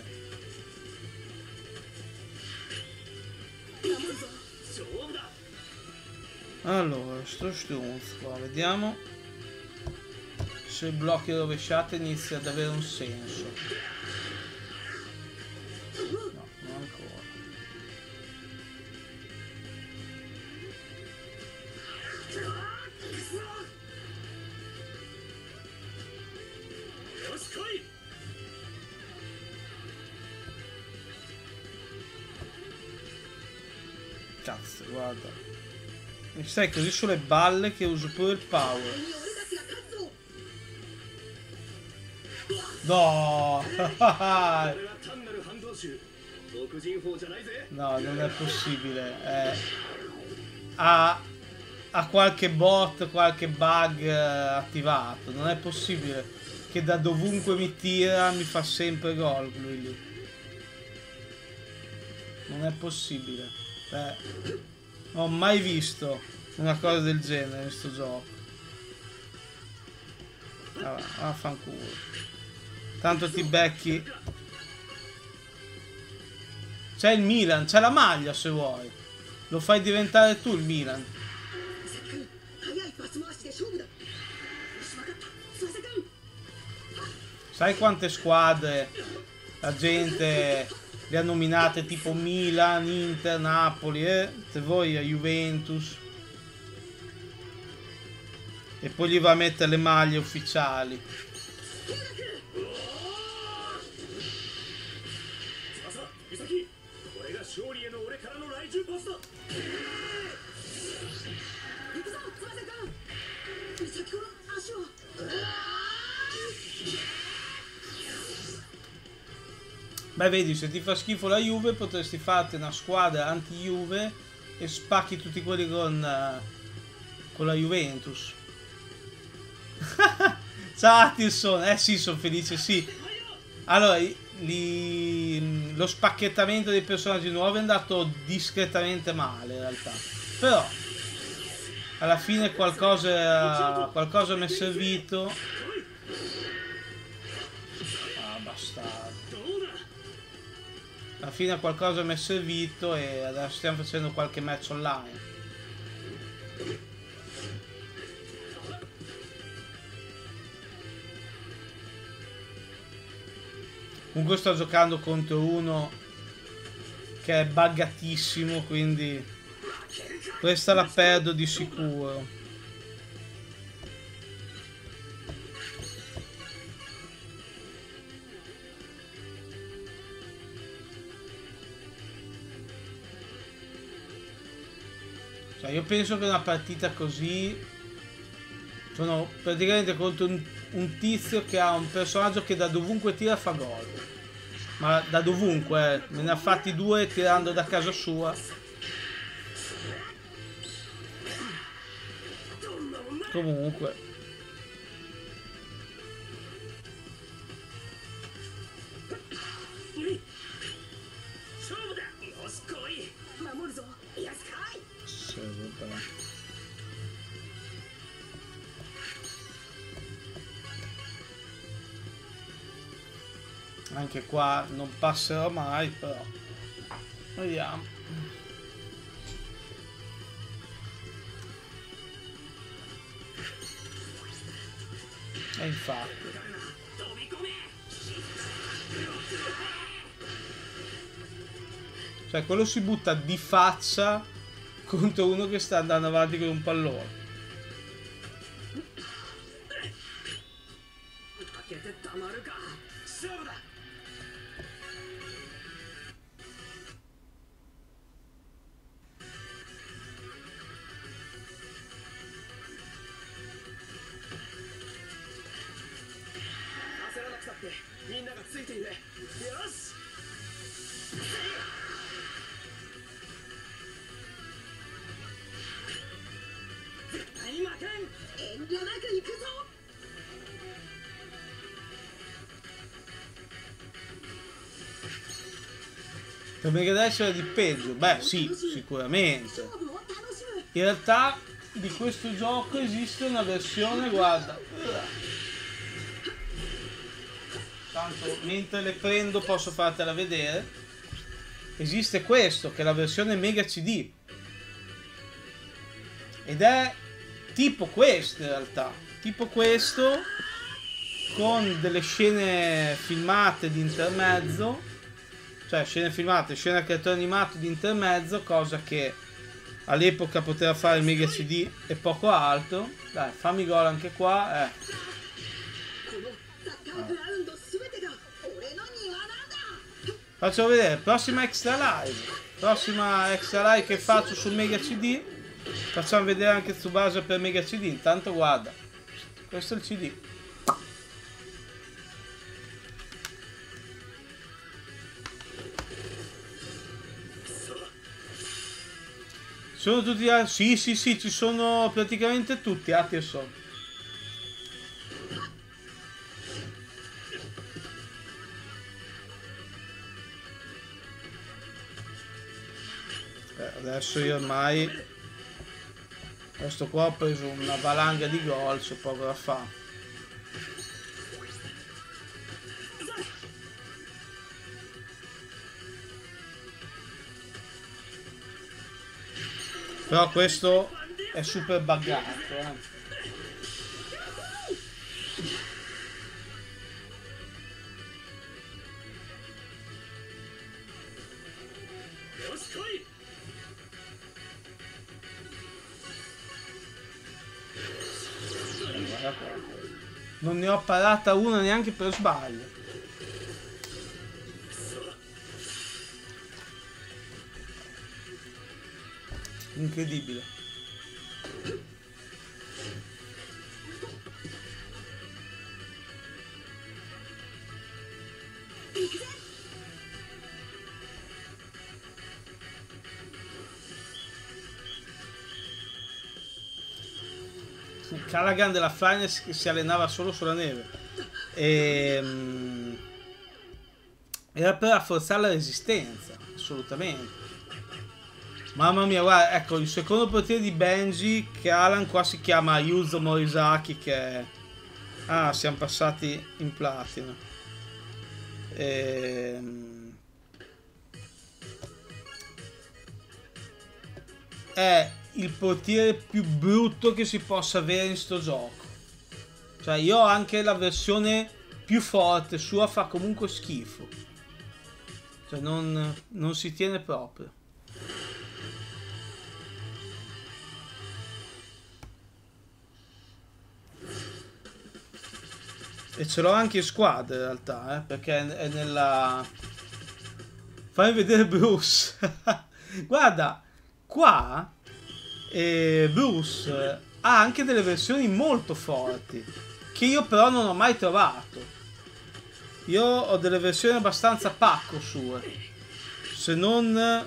Allora, sto stronzo qua, vediamo se i blocchi rovesciati inizia ad avere un senso. No, non ancora. Cazzo, guarda. Mi stai così sulle balle che uso pure il power. No! No, non è possibile. Eh, ha, ha qualche bot, qualche bug eh, attivato. Non è possibile che da dovunque mi tira mi fa sempre gol lui lì. Non è possibile. Eh. Non ho mai visto una cosa del genere in sto gioco. Vabbè, vaffanculo. Tanto ti becchi. C'è il Milan, c'è la maglia se vuoi. Lo fai diventare tu il Milan. Sai quante squadre la gente le ha nominate tipo Milan, Inter, Napoli, eh? Se voi a Juventus. E poi gli va a mettere le maglie ufficiali. Beh, vedi, se ti fa schifo la Juve potresti farti una squadra anti-Juve e spacchi tutti quelli con, uh, con la Juventus. Ciao Attilson, eh sì, sono felice, sì. Allora, li, lo spacchettamento dei personaggi nuovi è andato discretamente male in realtà. Però, alla fine qualcosa, qualcosa mi è servito. Ah, bastardo. alla fine qualcosa mi è servito e adesso stiamo facendo qualche match online. Comunque sto giocando contro uno che è buggatissimo, quindi questa la perdo di sicuro. Cioè, io penso che una partita così sono praticamente contro un, un tizio che ha un personaggio che da dovunque tira fa gol. Ma da dovunque, eh. Me ne ha fatti due tirando da casa sua. Comunque. Sì, vabbè. Anche qua non passerò mai, però vediamo. E infatti cioè quello si butta di faccia contro uno che sta andando avanti con un pallone. Per Mega Drive c'era di peggio? Beh sì, sicuramente. In realtà di questo gioco esiste una versione, guarda. Tanto mentre le prendo posso fartela vedere. Esiste questo, che è la versione Mega C D. Ed è tipo questo in realtà. Tipo questo, con delle scene filmate di intermezzo. Cioè scene filmate, scene a cartone animato di intermezzo, cosa che all'epoca poteva fare il Mega C D e poco altro. Dai, fammi gol anche qua, eh. Faccio vedere, prossima extra live. Prossima extra live che faccio sul Mega C D. Facciamo vedere anche Tsubasa per Mega C D. Intanto guarda, questo è il C D. Sono tutti... Sì, sì, sì, ci sono praticamente tutti. Attenzione. Eh, adesso io ormai... Questo qua ho preso una valanga di gol, c'è poco da fare. Però questo è super buggato, eh. Non ne ho parata una neanche per sbaglio. Incredibile. Callaghan della Finance che si allenava solo sulla neve. E, um, era per rafforzare la resistenza, assolutamente. Mamma mia, guarda, ecco, il secondo potere di Benji, che Alan qua si chiama Yuzo Morisaki, che è... Ah, siamo passati in platino. E... è il portiere più brutto che si possa avere in sto gioco. Cioè io ho anche la versione più forte sua, fa comunque schifo. Cioè non, non si tiene proprio. E ce l'ho anche in squadra in realtà, eh, perché è, è nella... Fammi vedere Bruce. Guarda, qua eh, Bruce ha anche delle versioni molto forti, che io però non ho mai trovato. Io ho delle versioni abbastanza pacco sue, se non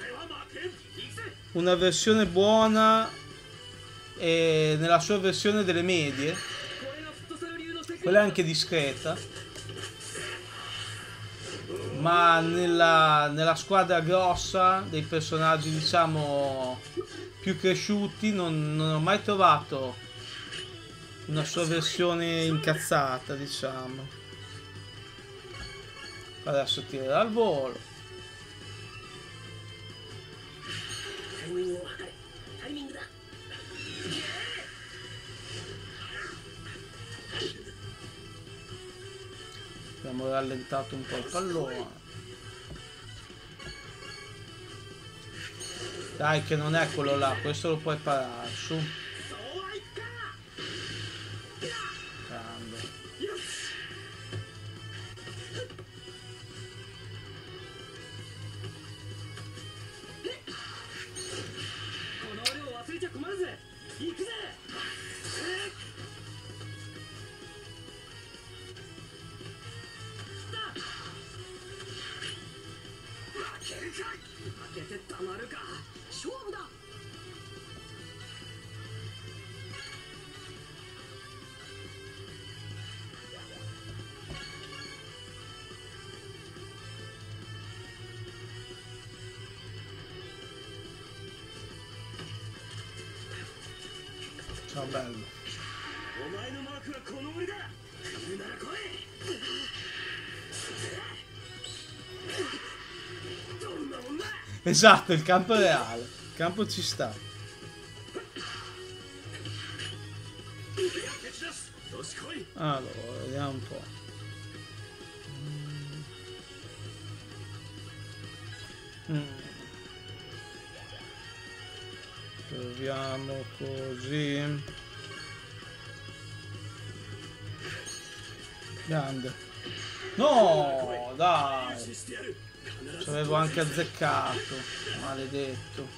una versione buona e nella sua versione delle medie, quella è anche discreta, ma nella, nella squadra grossa dei personaggi diciamo più cresciuti non, non ho mai trovato una sua versione incazzata, diciamo. Adesso tirerà al volo. Abbiamo rallentato un po' il pallone. Dai che non è quello là, questo lo puoi parare, su. Grande. Ciao bello. Esatto, il campo è reale. Il campo ci sta. Allora, vediamo un po'. Mm. Proviamo così. Grande. No, dai. Ci avevo anche azzeccato. Maledetto.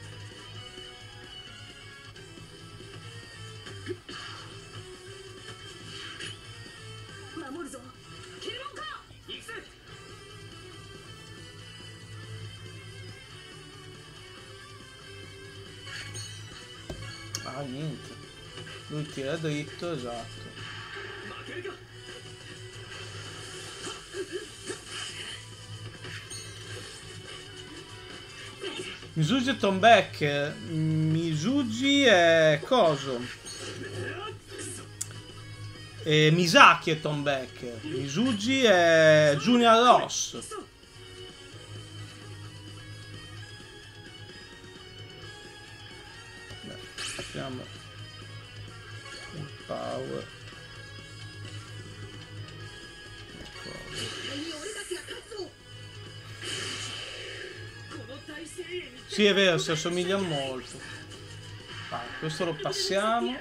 Ah, niente. Lui tira dritto, esatto. Misugi e Tomback. Misugi è coso. E Misaki e Tomback. Misugi è Junior Ross. Beh, abbiamo il power. Sì, è vero, si assomiglia molto. Vai, questo lo passiamo.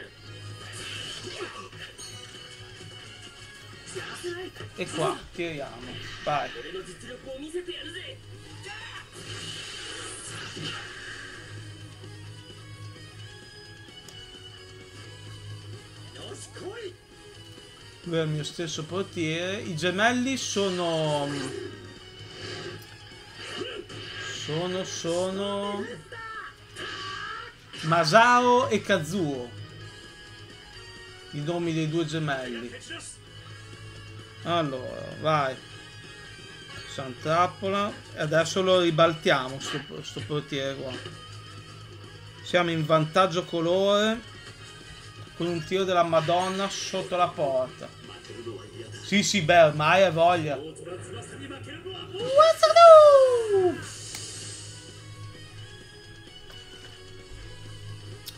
E qua tiriamo. Vai. Lui è il mio stesso portiere. I gemelli sono... Sono, sono... Masao e Kazuo. I nomi dei due gemelli. Allora, vai. Santrappola. E adesso lo ribaltiamo, sto, sto portiere qua. Siamo in vantaggio colore. Con un tiro della Madonna sotto la porta. Sì, sì, beh, ormai è voglia.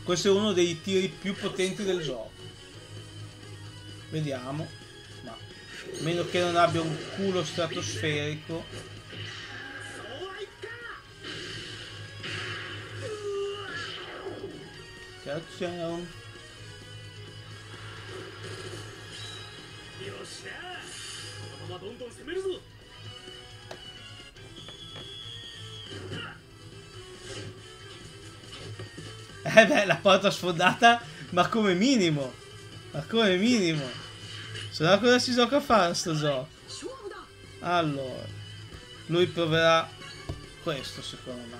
Questo è uno dei tiri più potenti del gioco. Vediamo. Ma a meno che non abbia un culo stratosferico. Ciao ciao. Eh beh, la porta sfondata, ma come minimo. Ma come minimo. Se no cosa si gioca a fare sto gioco? Allora, lui proverà questo secondo me.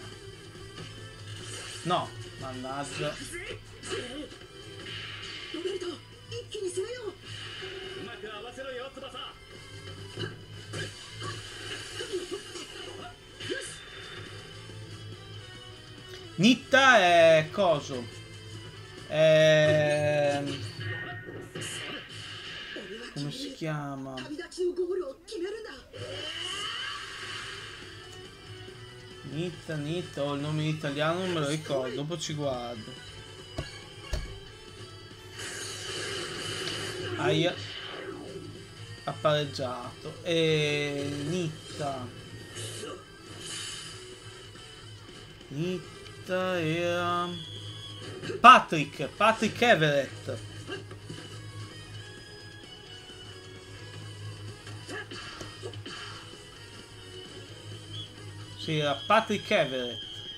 No, mannaggia. Nitta è coso. È... come si chiama? Nitta, Nitta, ho il nome in italiano, non me lo ricordo, dopo ci guardo. Aia. Ha pareggiato. E Nitta. Nitta era... Patrick, Patrick Everett. Sì, era Patrick Everett.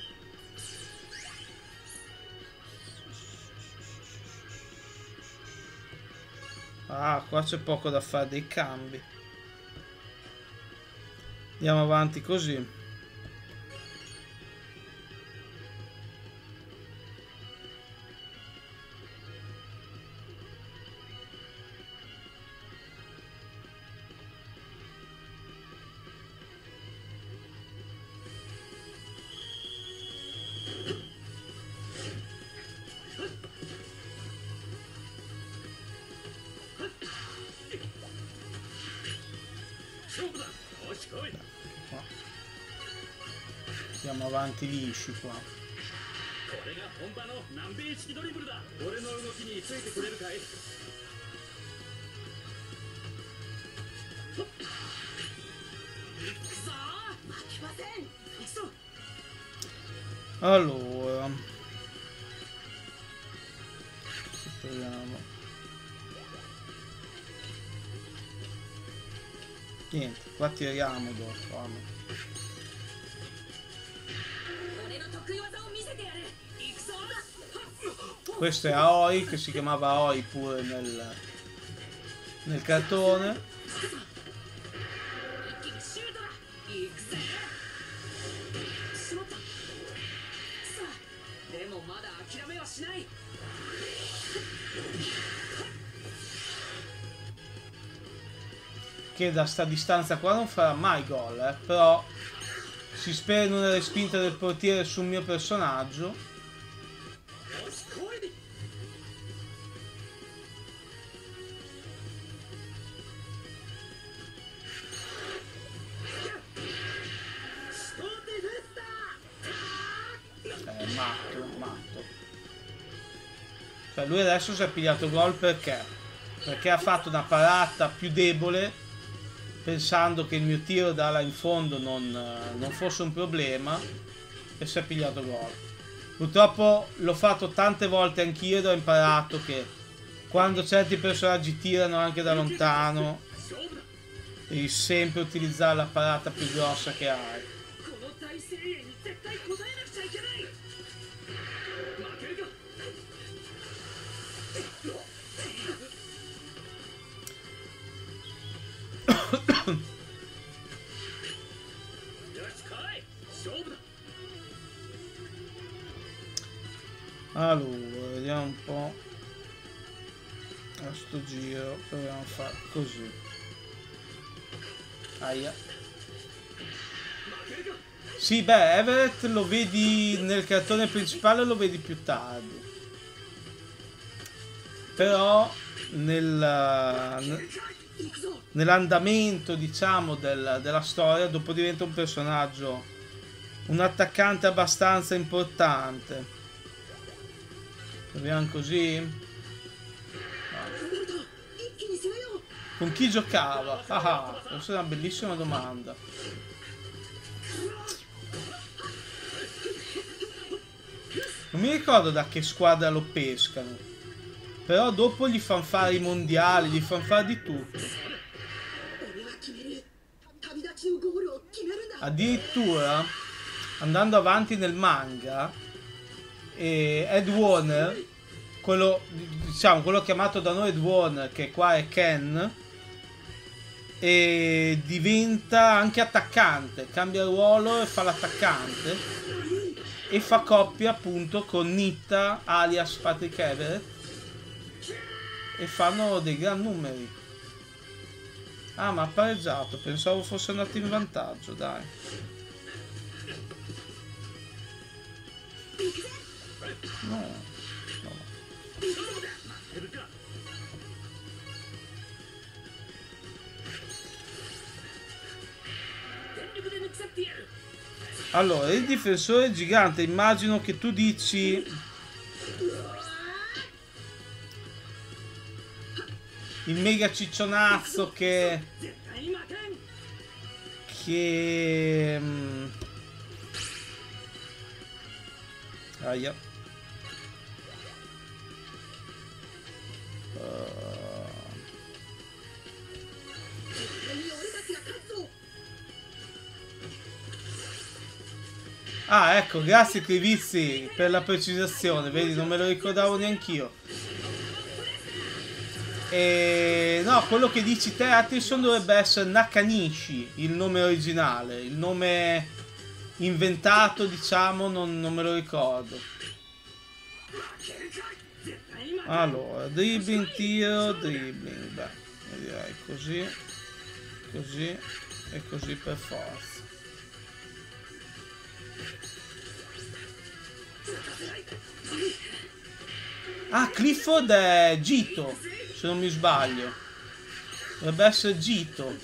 Ah, qua c'è poco da fare dei cambi. Andiamo avanti così. Andiamo avanti lisci qua. Allora, proviamo. Niente, qua tiriamo dopo. Amo. Questo è Aoi, che si chiamava Aoi pure nel, nel cartone. Che da sta distanza qua non farà mai gol, eh? Però si spera in una respinta del portiere sul mio personaggio. Eh, matto, matto. Cioè lui adesso si è pigliato gol perché? Perché ha fatto una parata più debole, pensando che il mio tiro da là in fondo non, non fosse un problema, e si è pigliato gol. Purtroppo l'ho fatto tante volte anch'io ed ho imparato che quando certi personaggi tirano anche da lontano devi sempre utilizzare la parata più grossa che hai. Allora, vediamo un po'. A sto giro proviamo a fare così. Aia. Sì, beh, Everett lo vedi nel cartone principale, lo vedi più tardi. Però nel, nell'andamento, diciamo, del, della storia, dopo diventa un personaggio, un attaccante abbastanza importante. Proviamo così. No. Con chi giocava? Ah, questa è una bellissima domanda. Non mi ricordo da che squadra lo pescano. Però dopo gli fanno fare i mondiali, gli fanno fare di tutto. Addirittura, andando avanti nel manga, eh, Ed Warner, quello, diciamo, quello chiamato da noi Ed Warner, che qua è Ken, e diventa anche attaccante, cambia ruolo e fa l'attaccante e fa coppia appunto con Nitta alias Patrick Everett e fanno dei gran numeri. Ah, ma ha pareggiato, pensavo fosse andato in vantaggio, dai. No, no. Allora, il difensore gigante, immagino che tu dici il mega ciccionazzo che che um, aia. Uh. Ah, ecco, grazie Crivizzi per la precisazione, vedi, non me lo ricordavo neanch'io. E no, quello che dici te, Atkinson, dovrebbe essere Nakanishi, il nome originale, il nome inventato, diciamo, non, non me lo ricordo. Allora, dribbling, tiro, dribbling, beh, direi così, così e così per forza. Ah, Clifford è Gito, se non mi sbaglio. Dovrebbe essere Gito.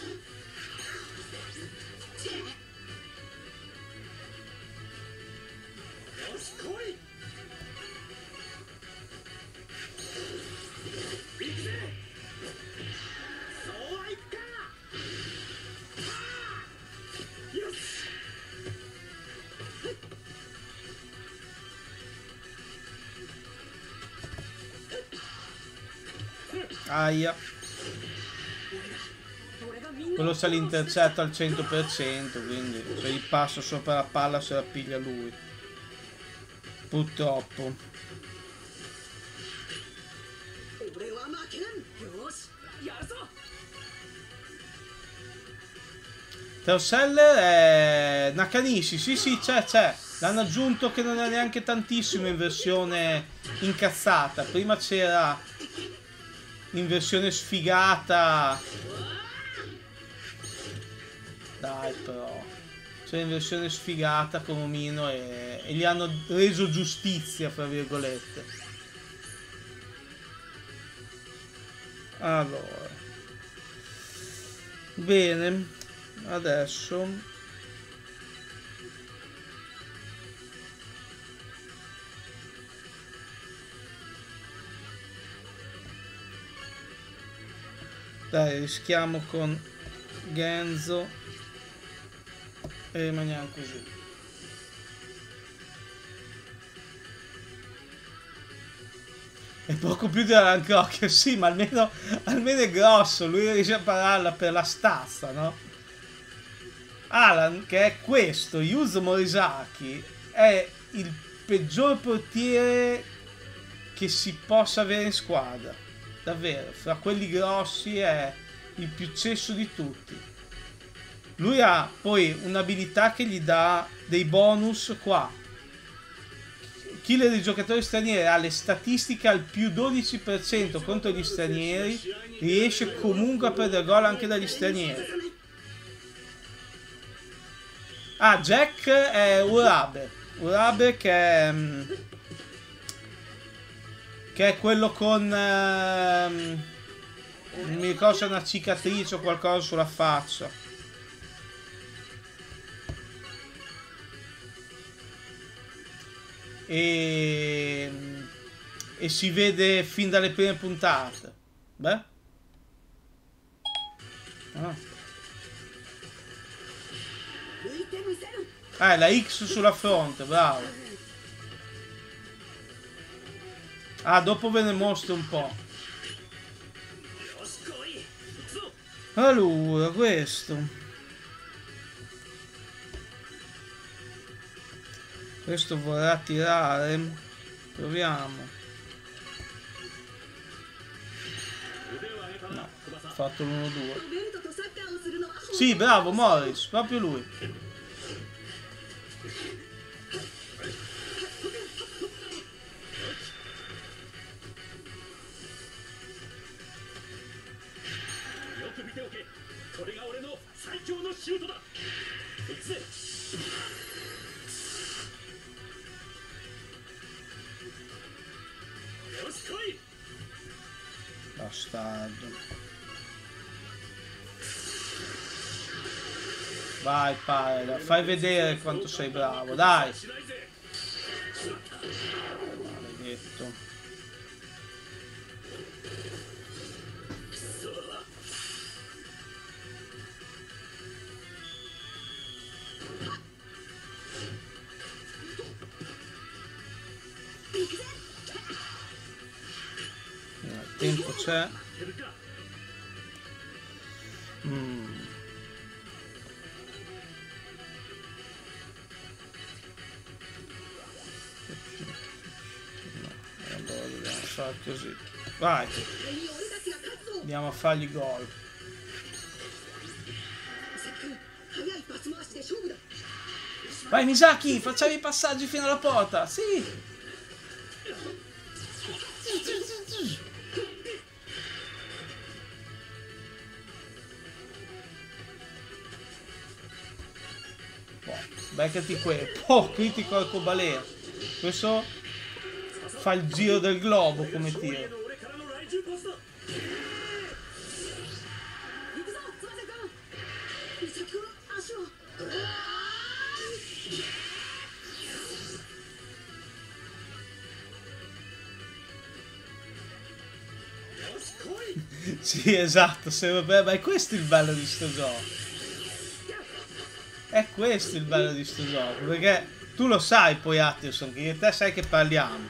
Aia. Quello se l'intercetta al cento per cento, quindi se gli passa sopra la palla se la piglia lui. Purtroppo. Terseller è Nakanishi, sì sì c'è c'è. L'hanno aggiunto che non è neanche tantissimo in versione incazzata. Prima c'era in versione sfigata. Dai però. C'è in versione sfigata come omino e, e gli hanno reso giustizia, fra virgolette. Allora. Bene. Adesso dai, rischiamo con Genzo e rimaniamo così. È poco più di Alan Crocker, sì, ma almeno, almeno è grosso, lui riesce a pararla per la stazza, no? Alan, che è questo, Yuzo Morisaki, è il peggior portiere che si possa avere in squadra. Davvero, fra quelli grossi è il più cesso di tutti. Lui ha poi un'abilità che gli dà dei bonus qua. Killer dei giocatori stranieri ha le statistiche al più dodici per cento contro gli stranieri, riesce comunque a prendere gol anche dagli stranieri. Ah, Jack è Urabe. Urabe che è... che è quello con... Ehm, non mi ricordo se è una cicatrice o qualcosa sulla faccia. E... e si vede fin dalle prime puntate. Beh. Ah. Ah, è la X sulla fronte, bravo. Ah, dopo ve ne mostro un po'. Allora, questo. Questo vorrà tirare. Proviamo. No, ho fatto l'uno due. Sì, bravo Morris, proprio lui. Bastardo. Vai Paella, fai vedere quanto sei bravo, dai. Maledetto. Il tempo c'è. Mm. Allora dobbiamo fare così. Vai. Andiamo a fargli gol. Vai Misaki, facciamo i passaggi fino alla porta. Sì. Beccati qui. Oh, critico arcobaleno. Questo fa il giro del globo come tiro. Sì, esatto. Ma è questo il bello di sto gioco. È questo il bello di sto gioco, perché tu lo sai poi Atterson, che io e te sai che parliamo.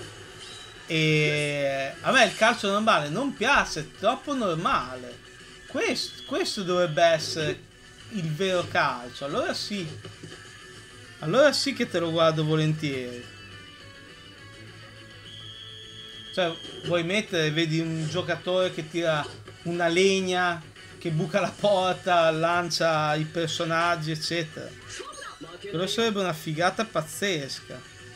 E a me il calcio normale non piace, è troppo normale. Questo, questo dovrebbe essere il vero calcio, allora sì. Allora sì che te lo guardo volentieri. Cioè, vuoi mettere, vedi un giocatore che tira una legna, che buca la porta, lancia i personaggi, eccetera. Quello sarebbe una figata pazzesca.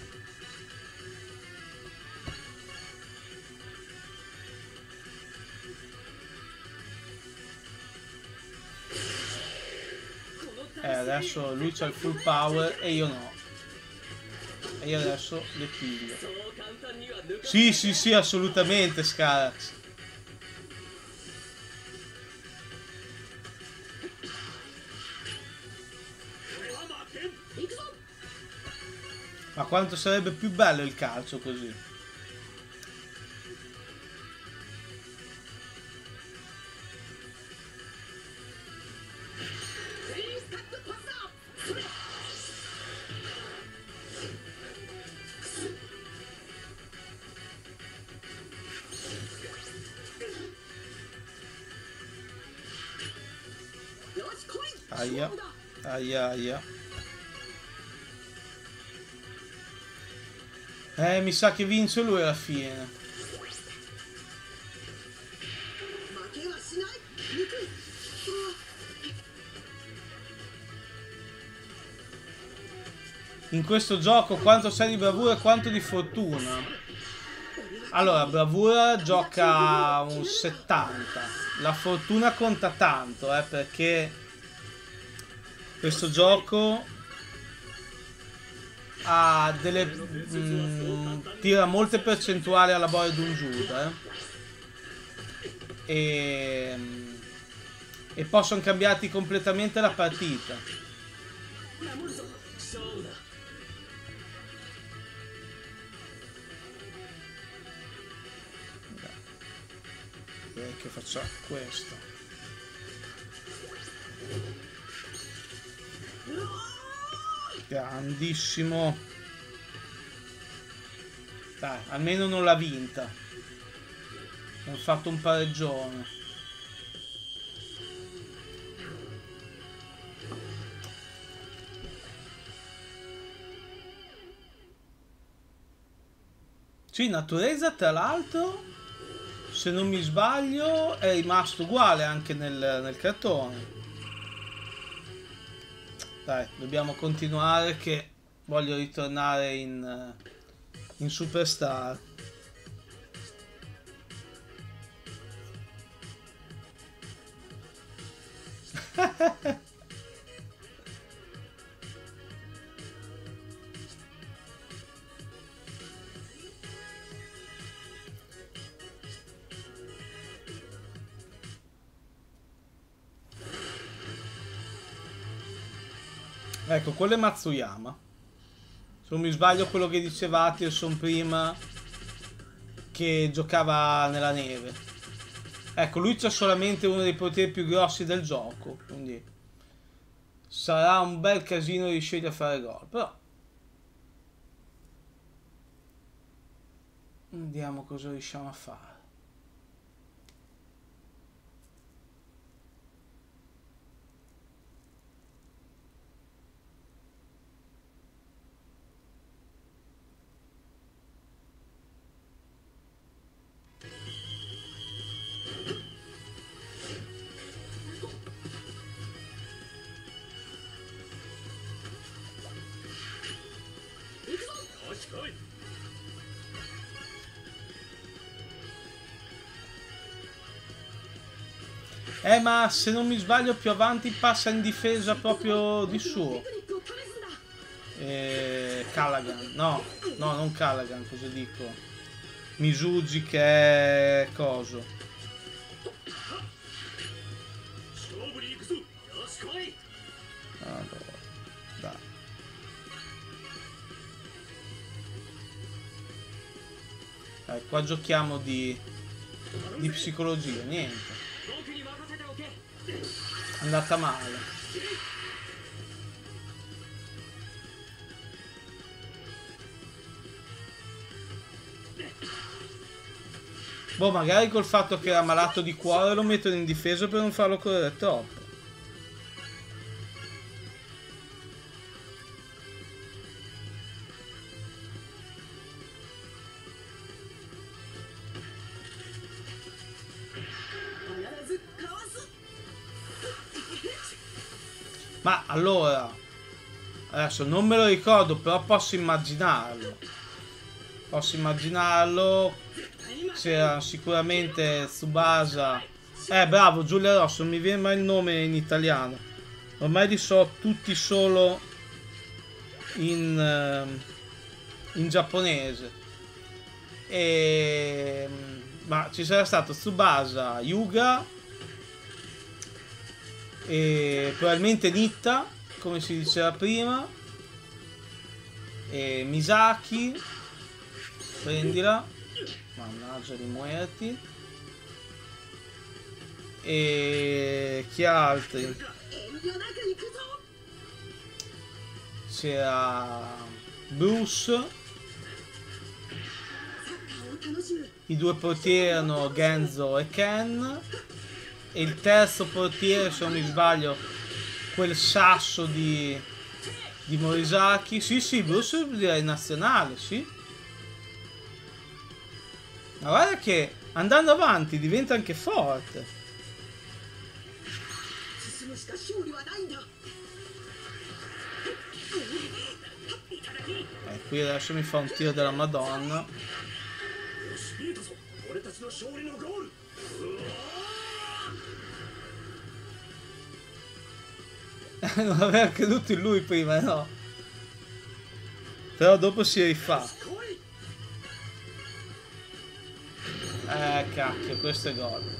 Eh, adesso lui c'ha il full power e io no. E io adesso le piglio. Sì, sì, sì, assolutamente, Scarax. Ma quanto sarebbe più bello il calcio così. Aia, aia, aia. Eh, mi sa che vince lui alla fine. In questo gioco quanto sei di bravura e quanto di fortuna? Allora, bravura gioca un settanta. La fortuna conta tanto, eh, perché questo gioco ha delle mh, tira molte percentuali alla boia di un Giuda, eh. e, e possono cambiarti completamente la partita. Direi che facciamo questo. Grandissimo. Dai, almeno non l'ha vinta. Ho fatto un pareggione. Sì, naturezza tra l'altro, se non mi sbaglio, è rimasto uguale anche nel, nel cartone. Dai, dobbiamo continuare che voglio ritornare in, in Superstar. Ecco, quello è Matsuyama. Se non mi sbaglio quello che dicevate son prima, che giocava nella neve. Ecco, lui c'ha solamente uno dei poteri più grossi del gioco, quindi sarà un bel casino riuscire a fare gol, però vediamo cosa riusciamo a fare. Eh, ma se non mi sbaglio più avanti passa in difesa proprio di suo. Eh, Callaghan, no, no, non Callaghan, cosa dico? Misugi che è coso. Allora, dai. Dai, qua giochiamo di, di psicologia, niente. È andata male. Boh, magari col fatto che era malato di cuore lo mettono in difesa per non farlo correre troppo. Ma allora, adesso non me lo ricordo, però posso immaginarlo. Posso immaginarlo. C'era sicuramente Tsubasa. Eh, bravo, Giulia Rosso, non mi viene mai il nome in italiano. Ormai li so tutti solo in, in giapponese. E, ma ci sarà stato Tsubasa, Yuga e probabilmente Nitta, come si diceva prima, e Misaki, prendila, mannaggia di muerti, e chi altri? C'era Bruce, i due portieri erano Genzo e Ken, e il terzo portiere, se non mi sbaglio, quel sasso di, di Morisaki. Sì, sì, Bruce direi nazionale, sì. Ma guarda che andando avanti diventa anche forte. Eh, qui adesso mi fa un tiro della Madonna. Non aveva creduto in lui prima, no? Però dopo si rifà. Eh, cacchio, questo è gol.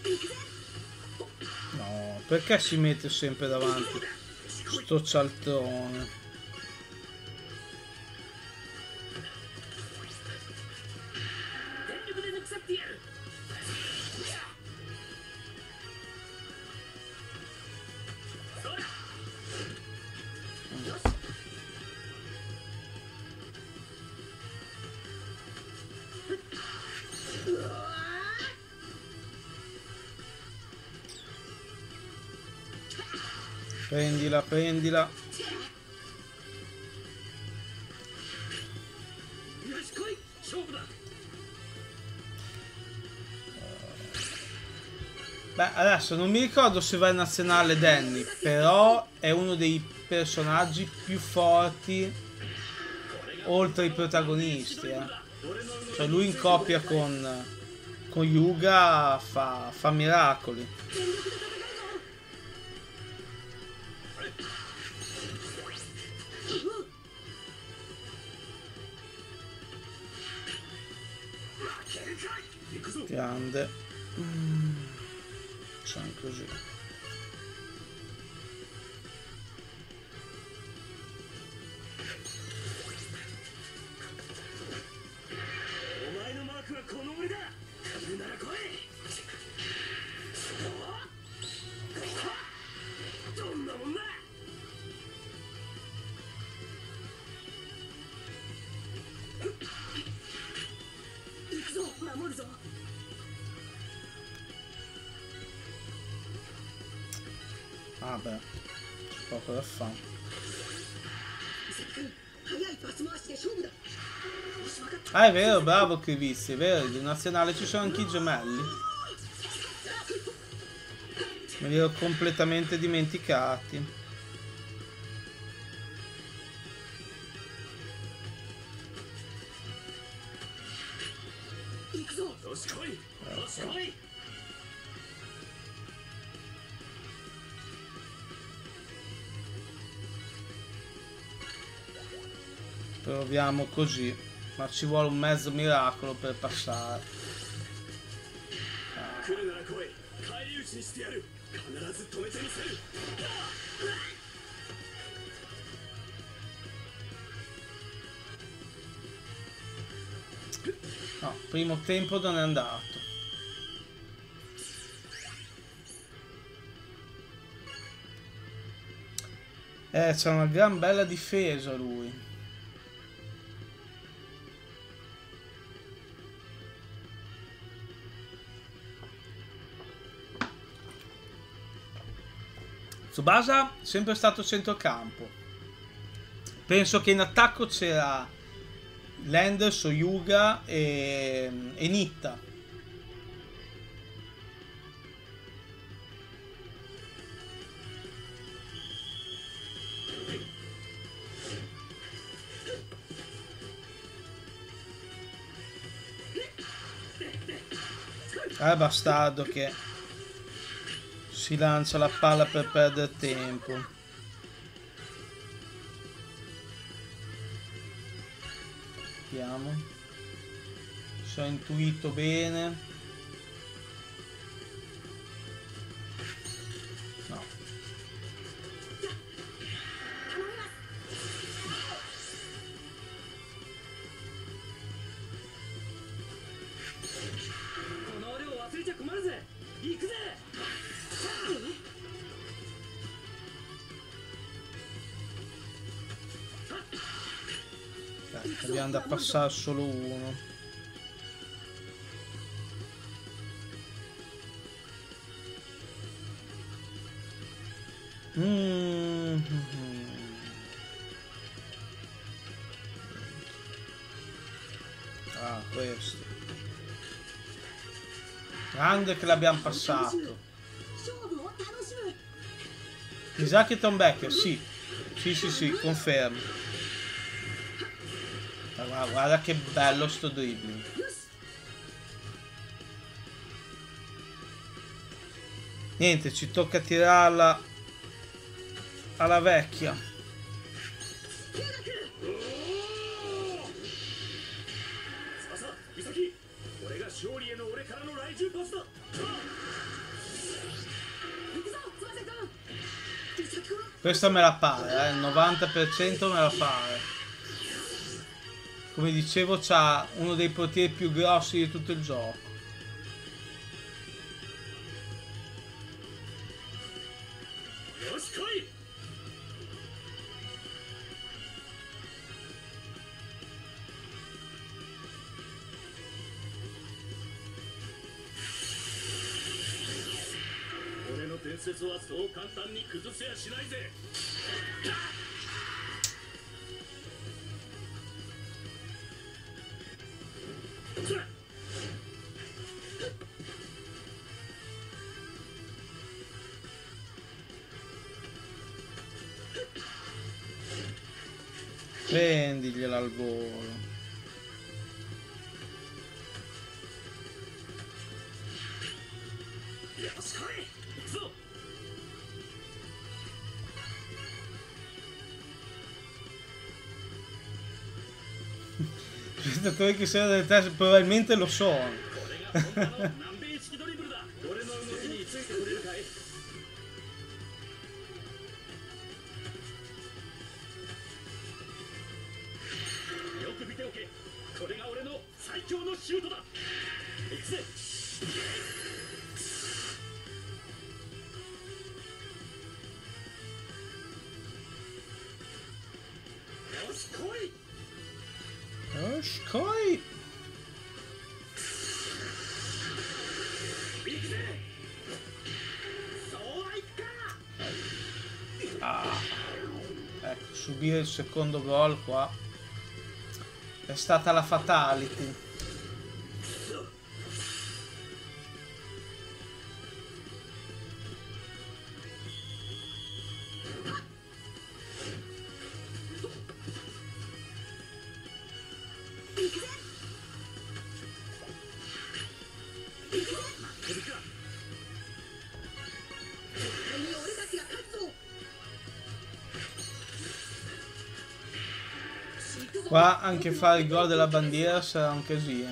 No, perché si mette sempre davanti sto cialtrone? Prendila, prendila. Beh, adesso non mi ricordo se va in nazionale Danny, però è uno dei personaggi più forti oltre i protagonisti. Eh. Cioè lui in coppia con, con Yuga fa, fa miracoli. Grande. Mm. Sono così. Ah beh, c'è poco da fare. Ah è vero, bravo Krivizzi, è vero, in nazionale ci sono anche i gemelli. Me li ero completamente dimenticati. Ecco. Proviamo così, ma ci vuole un mezzo miracolo per passare. Ah. No, primo tempo non è andato. Eh, c'è una gran bella difesa lui. Tsubasa sempre stato centrocampo. Penso che in attacco c'era Landers, Yuga e, e Nitta. Ah, bastardo che si lancia la palla per perdere tempo. Vediamo se ho intuito bene. No. Abbiamo da passare solo uno. Mm-hmm. Ah, questo. Grande che l'abbiamo passato. Isaac e Tom Becker, sì. Sì, sì, sì, confermo. Guarda, guarda che bello sto dribbling. Niente, ci tocca tirarla alla vecchia. Questa me la pare, eh, il novanta per cento me la pare. Come dicevo, c'ha uno dei portieri più grossi di tutto il gioco. Prendigliela al volo. Spettatori che siano delle teste probabilmente lo sono. Oshkoi! Ah, ecco, subire il secondo gol qua è stata la fatality. Qua anche fare il gol della bandiera sarà un casino.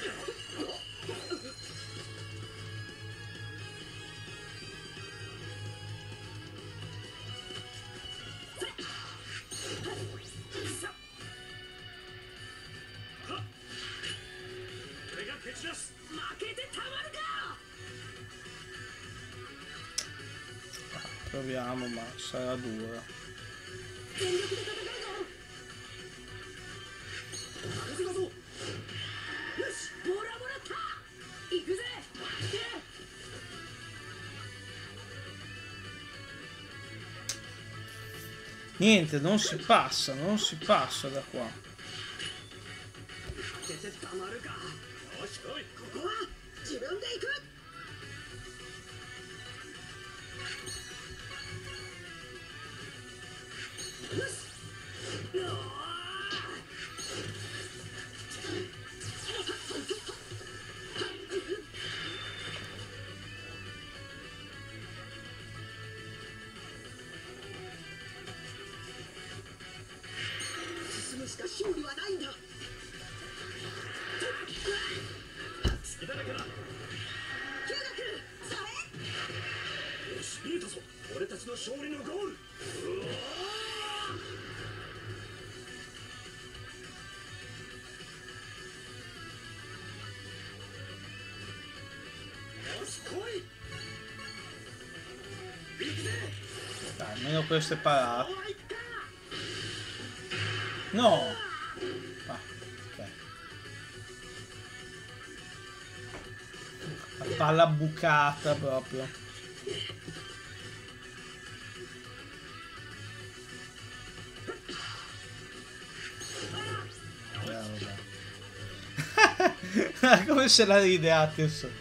Proviamo, ma sarà dura. Niente, non si passa, non si passa da qua. Dai, almeno questo è parato. No! Ah, ok. La palla bucata proprio. Eh, come se la ride Atkinson.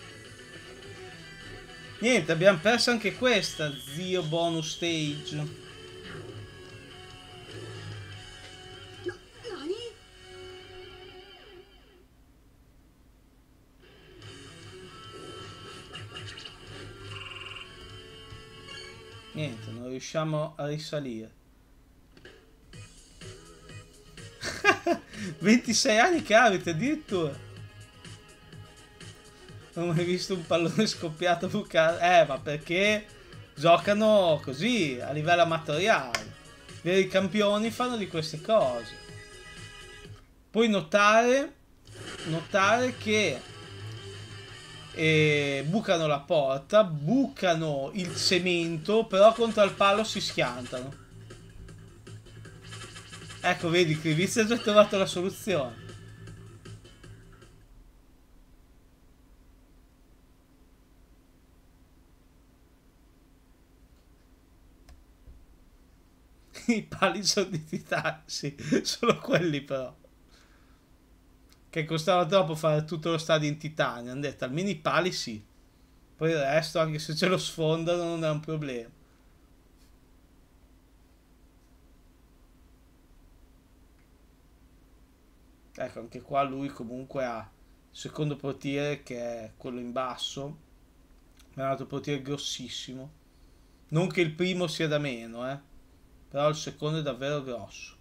Niente, abbiamo perso anche questa, zio bonus stage. Niente, non riusciamo a risalire. ventisei anni che avete addirittura. Non ho mai visto un pallone scoppiato bucato. Eh, ma perché giocano così, a livello amatoriale. I veri campioni fanno di queste cose. Puoi notare, notare che eh, bucano la porta, bucano il cemento, però contro il palo si schiantano. Ecco, vedi, Krivitz ha già trovato la soluzione. I pali sono di titano, sì, solo quelli però. Che costava troppo fare tutto lo stadio in titanio. Hanno detto almeno i pali sì. Poi il resto, anche se ce lo sfondano, non è un problema. Ecco, anche qua lui comunque ha il secondo portiere che è quello in basso. È un altro portiere grossissimo. Non che il primo sia da meno, eh. Però il secondo è davvero grosso.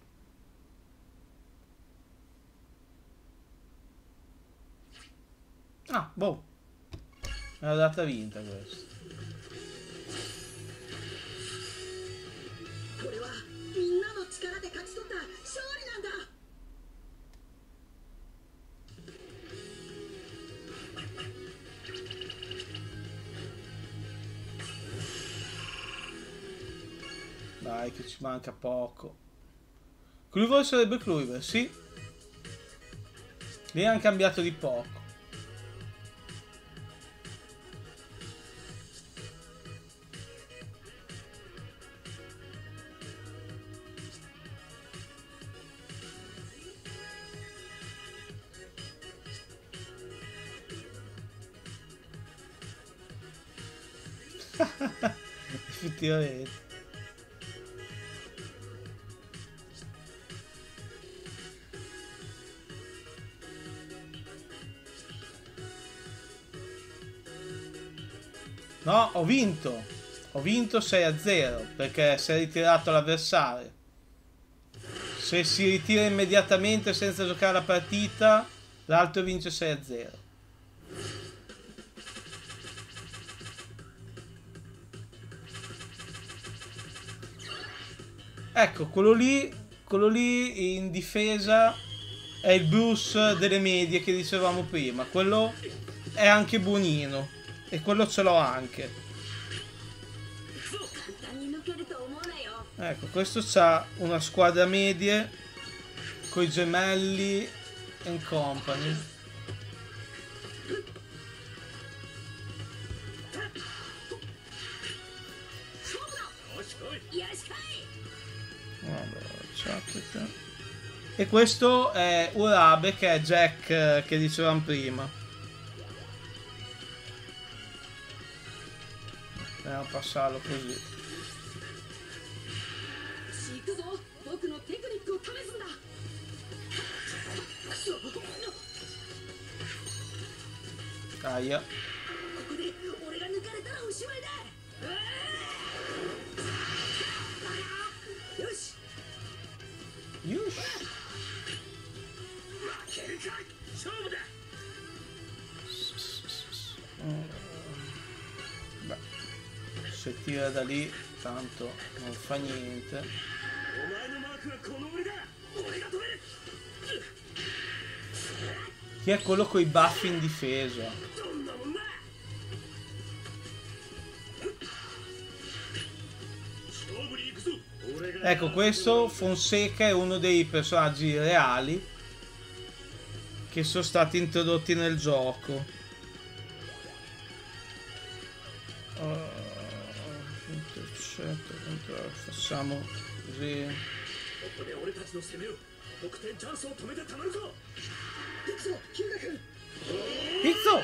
Ah, boh. È una data vinta questa. Dai, che ci manca poco. Kluivert sarebbe Kluivert, sì. Lì hanno cambiato di poco. Effettivamente. No, ho vinto. Ho vinto sei a zero perché si è ritirato l'avversario. Se si ritira immediatamente senza giocare la partita, l'altro vince sei a zero. Ecco, quello lì, quello lì in difesa è il Bruce delle medie che dicevamo prima. Quello è anche buonino e quello ce l'ho anche. Ecco, questo c'ha una squadra medie coi gemelli and company. Allora, e questo è Urabe che è Jack che dicevamo prima. Andiamo a passarlo così. Aia. Yush. Beh, se tira da lì tanto non fa niente. Chi è quello coi baffi in difesa? Ecco, questo Fonseca è uno dei personaggi reali che sono stati introdotti nel gioco. Uh, facciamo così. Pizzo!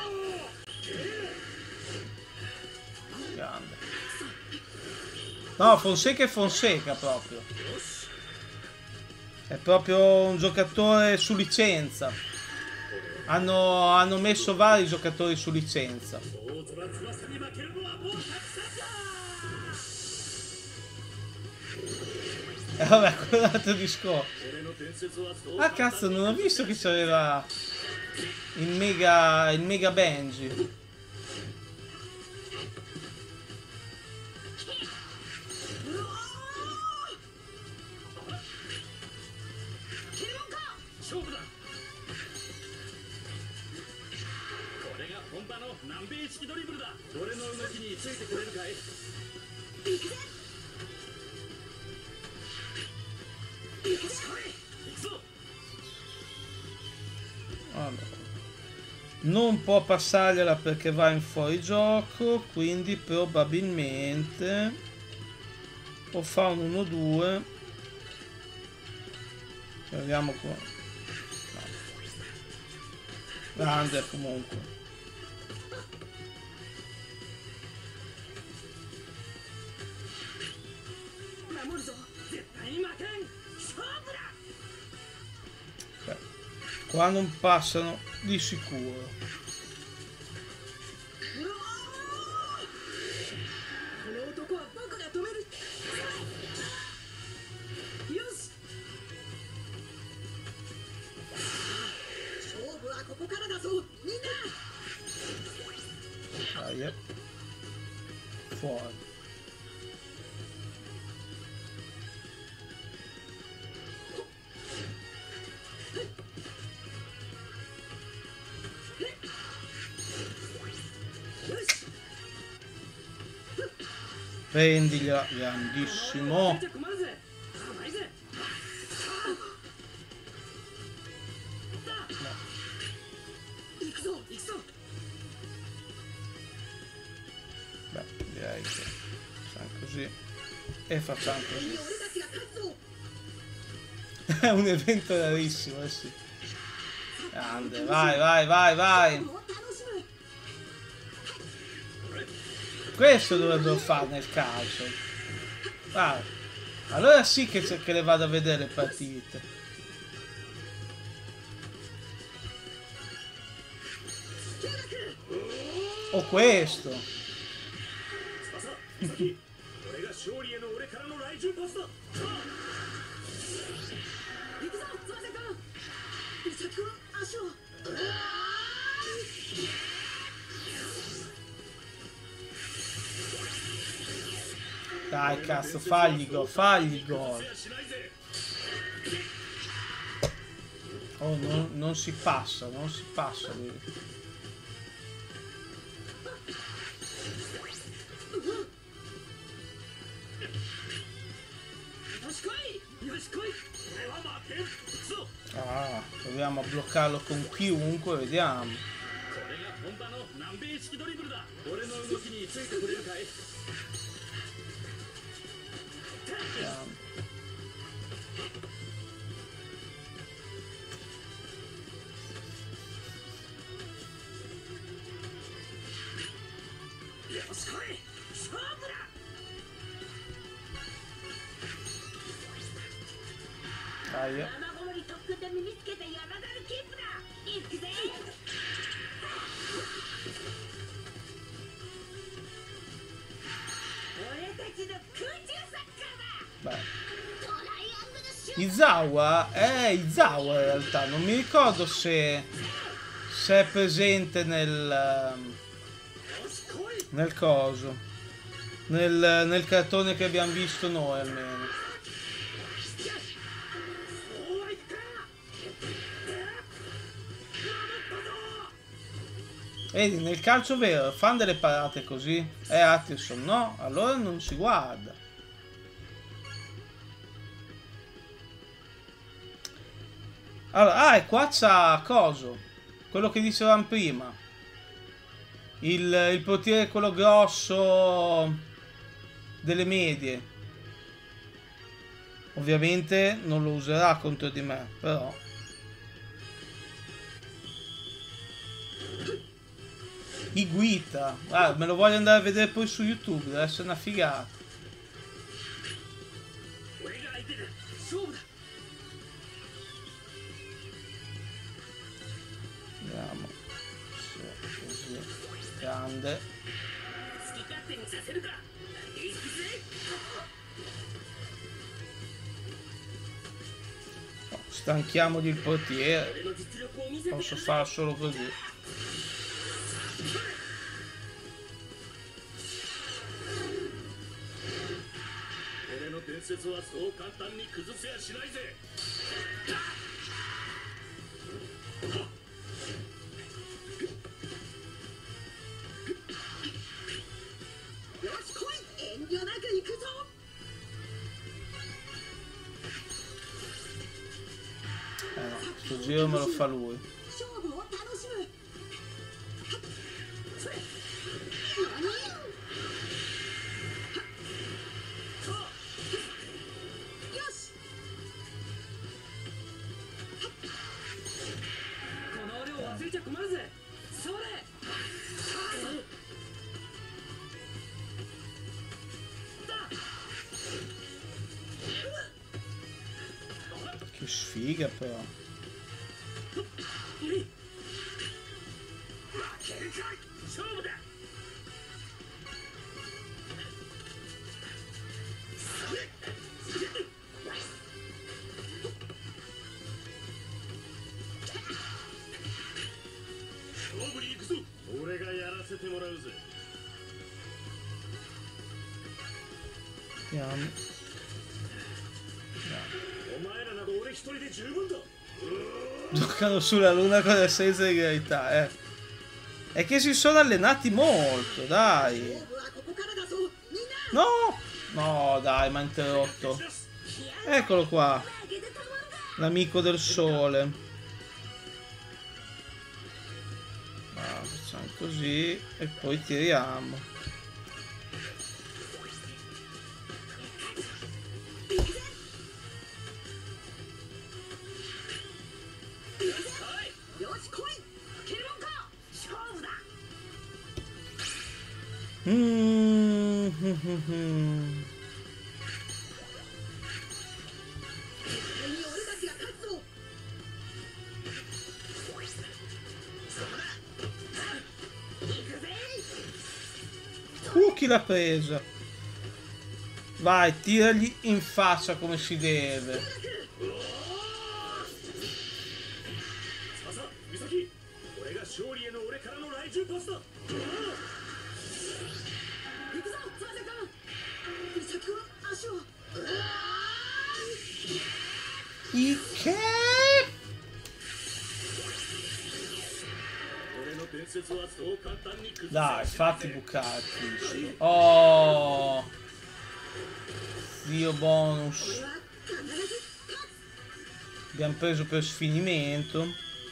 Grande. No, Fonseca è Fonseca proprio. È proprio un giocatore su licenza. Hanno, hanno messo vari giocatori su licenza. E eh, vabbè, quello è un altro discorso. Ah cazzo, non ho visto che c'aveva il mega, il mega Benji. Allora, non può passargliela perché va in fuorigioco, quindi probabilmente o fa un uno due. Vediamo qua. No. Grande comunque. Beh, qua non passano di sicuro. Dai, fuori. Prendigliela, grandissimo. Beh, direi che facciamo così e facciamo così. È un evento rarissimo, eh sì. Grande, vai, vai, vai, vai. Questo dovrebbero fare nel calcio. Ah, allora sì che, che le vado a vedere le partite. O questo. Dai cazzo, fagli gol, fagli gol. Oh, non, non si passa, non si passa lui. Ah, proviamo a bloccarlo con chiunque, vediamo. Vediamo. Dai. Beh. Izawa è Izawa in realtà, non mi ricordo se, se è presente nel nel coso, nel, nel cartone che abbiamo visto noi almeno. Vedi, nel calcio vero fanno delle parate così, è Atkinson, no? Allora non si guarda. Allora, ah, e qua c'ha coso, quello che dicevamo prima, il, il portiere quello grosso delle medie. Ovviamente non lo userà contro di me, però Higuita, ah, me lo voglio andare a vedere poi su YouTube, deve essere una figata. Vediamo se così, grande. No, stanchiamogli il portiere, posso fare solo così. superiore me lo fa lui. Che sfiga però. Andiamo. Giocano sulla luna con l'essenza di gravità, eh. È che si sono allenati molto, dai. No! No, dai, mi ha interrotto. Eccolo qua. L'amico del sole. Ah, facciamo così e poi tiriamo. Mm -hmm. Uh, chi l'ha presa? Vai, tiragli in faccia come si deve. I che? Dai, fatti bucare. Oh, Dio bonus. Abbiamo preso per sfinimento.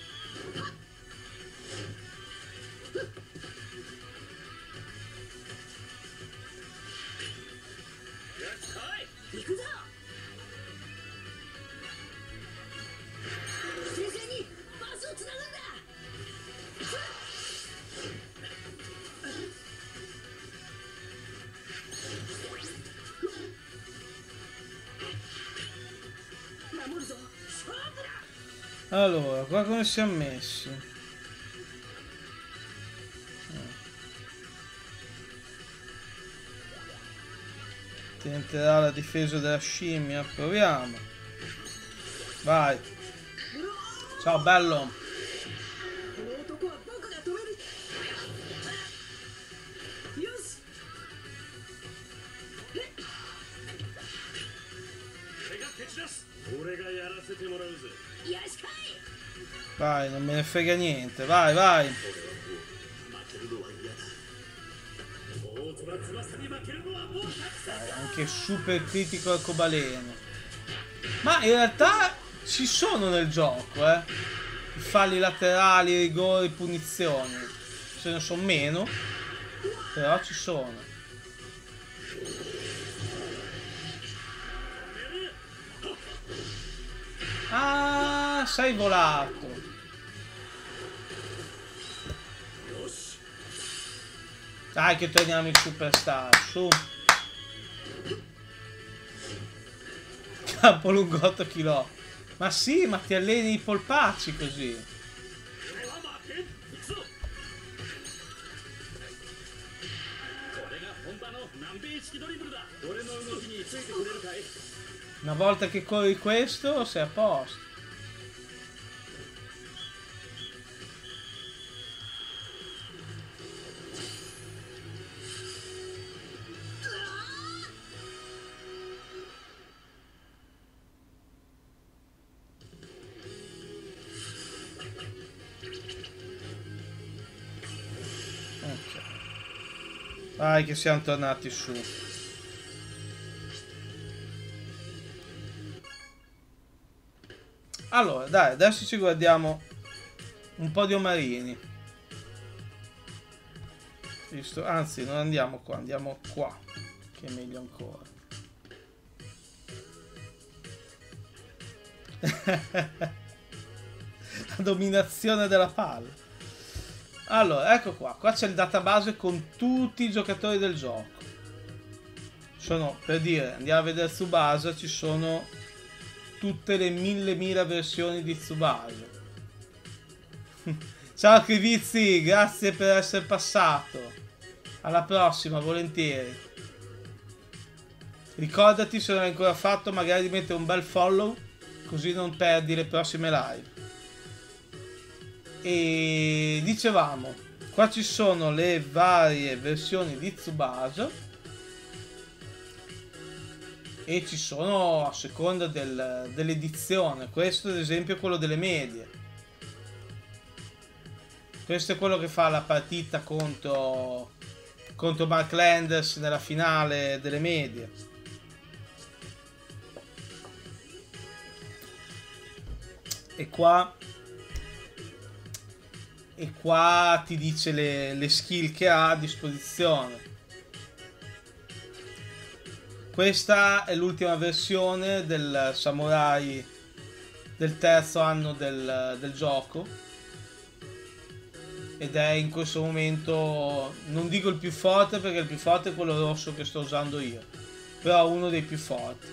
Allora, qua come siamo messi? Tenterà la difesa della scimmia, proviamo. Vai. Ciao bello. Vai, non me ne frega niente, vai, vai. Dai, anche super critico arcobaleno. Ma in realtà ci sono nel gioco, eh. I falli laterali, rigori, punizioni. Ce ne sono meno, però ci sono. Ah, sei volato. Dai che torniamo in superstar, su. Campo lungo otto chilometri. Ma sì, ma ti alleni i polpacci così. Una volta che corri questo, sei a posto. Vai che siamo tornati su. Allora, dai, adesso ci guardiamo un po' di omarini. Giusto? Anzi, non andiamo qua, andiamo qua, che è meglio ancora. La dominazione della palla. Allora, ecco qua. Qua c'è il database con tutti i giocatori del gioco. Sono, per dire, andiamo a vedere Tsubasa, ci sono tutte le mille mila versioni di Tsubasa. Ciao Crivizzi, grazie per essere passato. Alla prossima, volentieri. Ricordati, se non l'hai ancora fatto, magari di mettere un bel follow, così non perdi le prossime live. E dicevamo, qua ci sono le varie versioni di Tsubasa e ci sono a seconda del, dell'edizione. Questo ad esempio è quello delle medie. Questo è quello che fa la partita contro, contro Mark Landers nella finale delle medie. E qua e qua ti dice le, le skill che ha a disposizione. Questa è l'ultima versione del samurai del terzo anno del, del gioco ed è in questo momento, non dico il più forte perché il più forte è quello rosso che sto usando io, però uno dei più forti.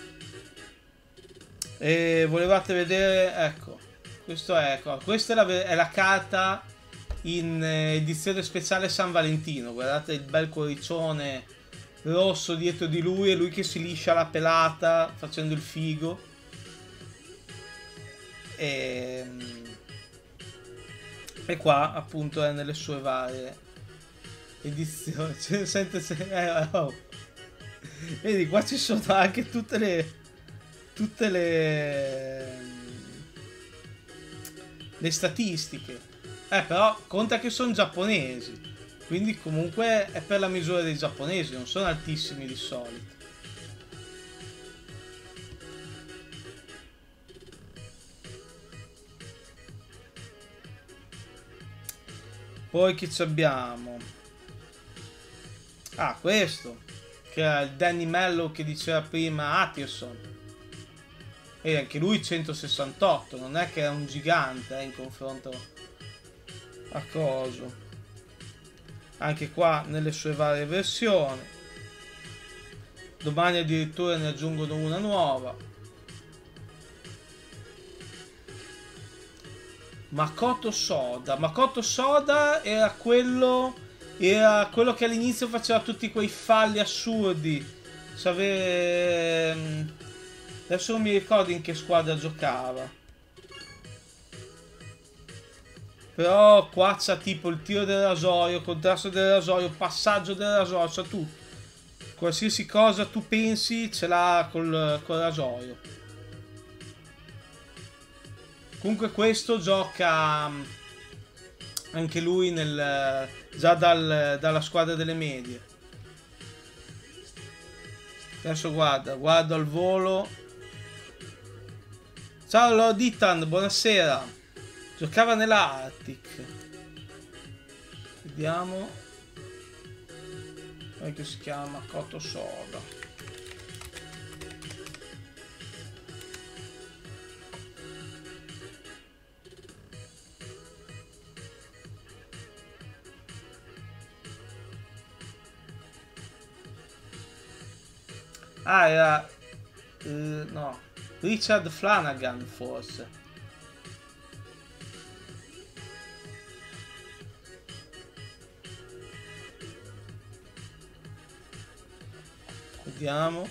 E volevate vedere, ecco, questo è, ecco, questa è la, è la carta in edizione speciale San Valentino. Guardate il bel cuoricione rosso dietro di lui e lui che si liscia la pelata facendo il figo. E, e qua appunto è nelle sue varie edizioni. Cioè, sente, eh, oh. Vedi, qua ci sono anche tutte le tutte le le statistiche, eh però conta che sono giapponesi, quindi comunque è per la misura dei giapponesi, non sono altissimi di solito. Poi che ci abbiamo? Ah, questo che era il Danny Mello che diceva prima Atterson. E anche lui centosessantotto, non è che è un gigante eh, in confronto a coso. Anche qua nelle sue varie versioni. Domani addirittura ne aggiungono una nuova. Makoto Soda. Makoto Soda era quello, era quello che all'inizio faceva tutti quei falli assurdi. Sapere... Adesso non mi ricordo in che squadra giocava. Però qua c'ha tipo il tiro del rasoio, contrasto del rasoio, passaggio del rasoio, c'ha tutto. Qualsiasi cosa tu pensi ce l'ha col, col rasoio. Comunque questo gioca anche lui nel, già dal, dalla squadra delle medie. Adesso guarda, guardo al volo. Ciao Lord Ethan, buonasera. Giocava nella Arctic. Vediamo. Come che si chiama? Makoto Soda. Ah, era... Uh, no. Richard Flanagan, forse. Vediamo.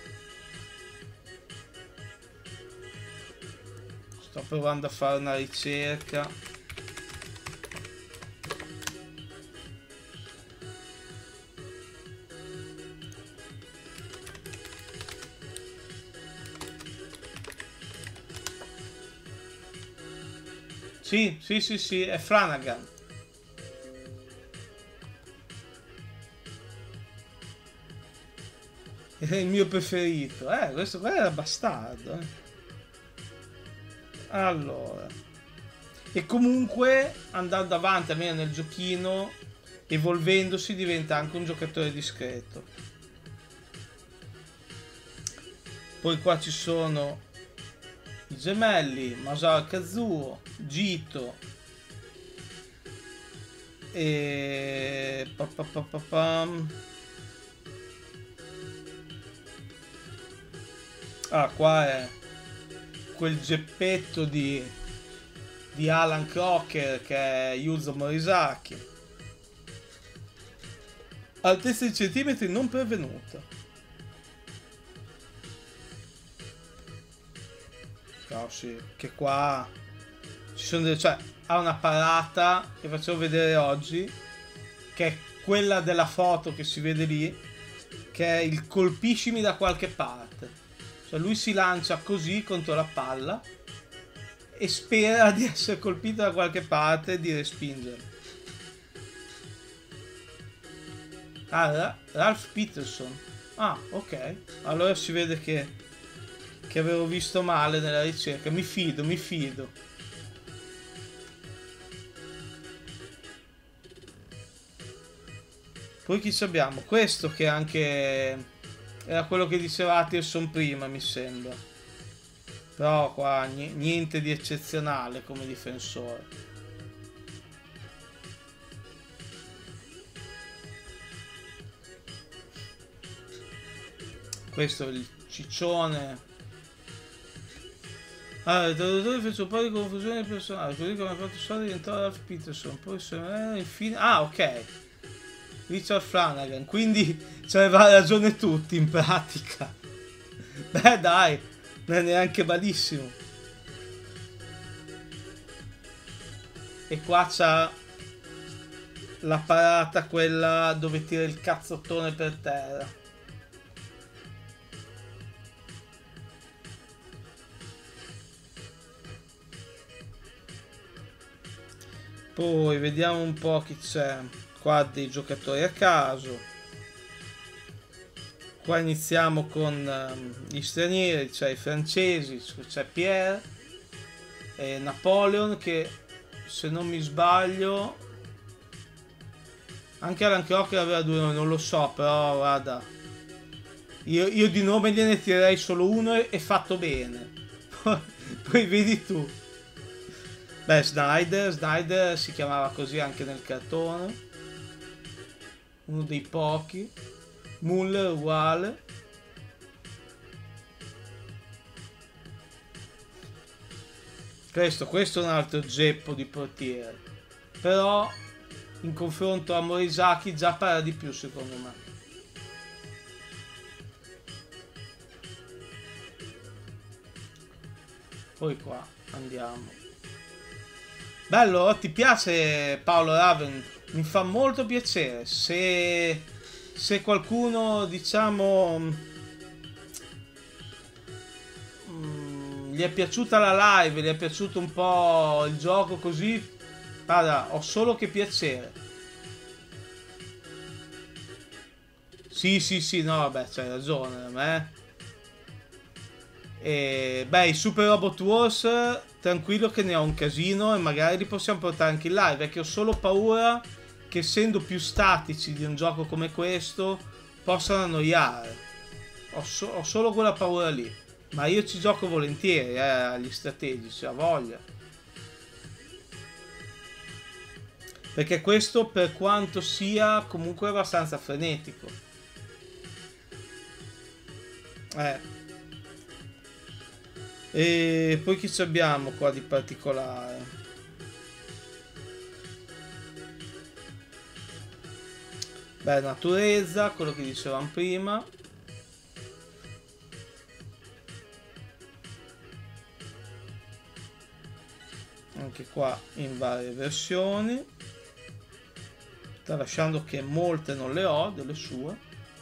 Sto provando a fare una ricerca. Sì, sì, sì, sì, è Flanagan. È il mio preferito. Eh, questo qua era bastardo. Eh. Allora, e comunque andando avanti almeno nel giochino, evolvendosi, diventa anche un giocatore discreto. Poi qua ci sono i gemelli, Masaru Kazuo, Gito e pa pa pa pa pam. Ah, qua è quel geppetto di, di Alan Crocker che è Yuzo Morisaki. Altezza di centimetri non pervenuta. No, sì, che qua ci sono delle, cioè ha una parata che facevo vedere oggi, che è quella della foto che si vede lì, che è il colpiscimi da qualche parte. Cioè lui si lancia così contro la palla e spera di essere colpito da qualche parte e di respingere. Ah, Ralph Peterson. Ah, ok. Allora si vede che, che avevo visto male nella ricerca. Mi fido, mi fido. Poi chi ci abbiamo? Questo che anche... era quello che diceva Atirson prima, mi sembra. Però qua niente di eccezionale come difensore. Questo è il ciccione. Allora, il traduttore fece un po' di confusione di personaggio, così come ha fatto soldi diventò Ralph Peterson. Poi se eh, infine... Ah, ok. Richard Flanagan, quindi ci aveva ragione tutti in pratica. Beh dai, non è neanche malissimo. E qua c'ha la parata, quella dove tira il cazzottone per terra. Poi vediamo un po' chi c'è. Qua dei giocatori a caso. Qua iniziamo con um, gli stranieri, c'è i francesi, c'è Pierre e Napoleon, che se non mi sbaglio anche Alan Crocker aveva due nomi, non lo so, però guarda, io, io di nome gliene tirerei solo uno e, e fatto bene. Poi, poi vedi tu. Beh, Snyder, Snyder si chiamava così anche nel cartone. Uno dei pochi. Muller uguale. Questo, questo è un altro geppo di portiere. Però in confronto a Morisaki già parla di più secondo me. Poi qua andiamo. Bello, ti piace Paolo Raven? Mi fa molto piacere. Se, se qualcuno, diciamo, mh, gli è piaciuta la live, gli è piaciuto un po' il gioco così, guarda, ho solo che piacere. Sì, sì, sì, no, vabbè, c'hai ragione, eh. E, beh, i Super Robot Wars, tranquillo che ne ho un casino e magari li possiamo portare anche in live, è che ho solo paura che essendo più statici di un gioco come questo possano annoiare. Ho, so ho solo quella paura lì, ma io ci gioco volentieri eh, agli strategici, a voglia. Perché questo, per quanto sia comunque abbastanza frenetico. Eh. E poi chi ci abbiamo qua di particolare? Beh, naturezza, quello che dicevamo prima. Anche qua in varie versioni. Tralasciando che molte non le ho, delle sue.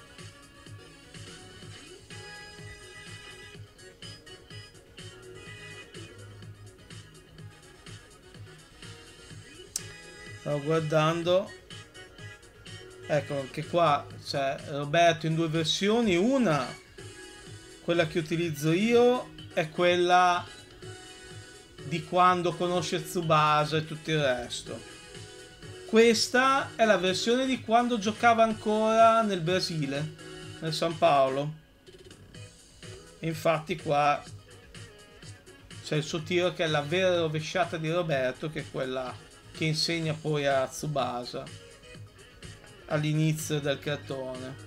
Stavo guardando, ecco anche qua c'è Roberto in due versioni. Una, quella che utilizzo io, è quella di quando conosce Tsubasa e tutto il resto. Questa è la versione di quando giocava ancora nel Brasile, nel San Paolo. E infatti qua c'è il suo tiro che è la vera rovesciata di Roberto, che è quella che insegna poi a Tsubasa all'inizio del cartone.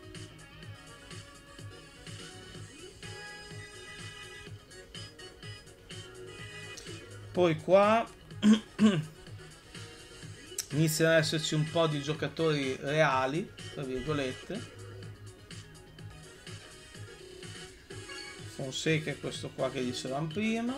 Poi qua iniziano ad esserci un po' di giocatori reali, tra virgolette. Fonseca è questo qua che dicevamo prima.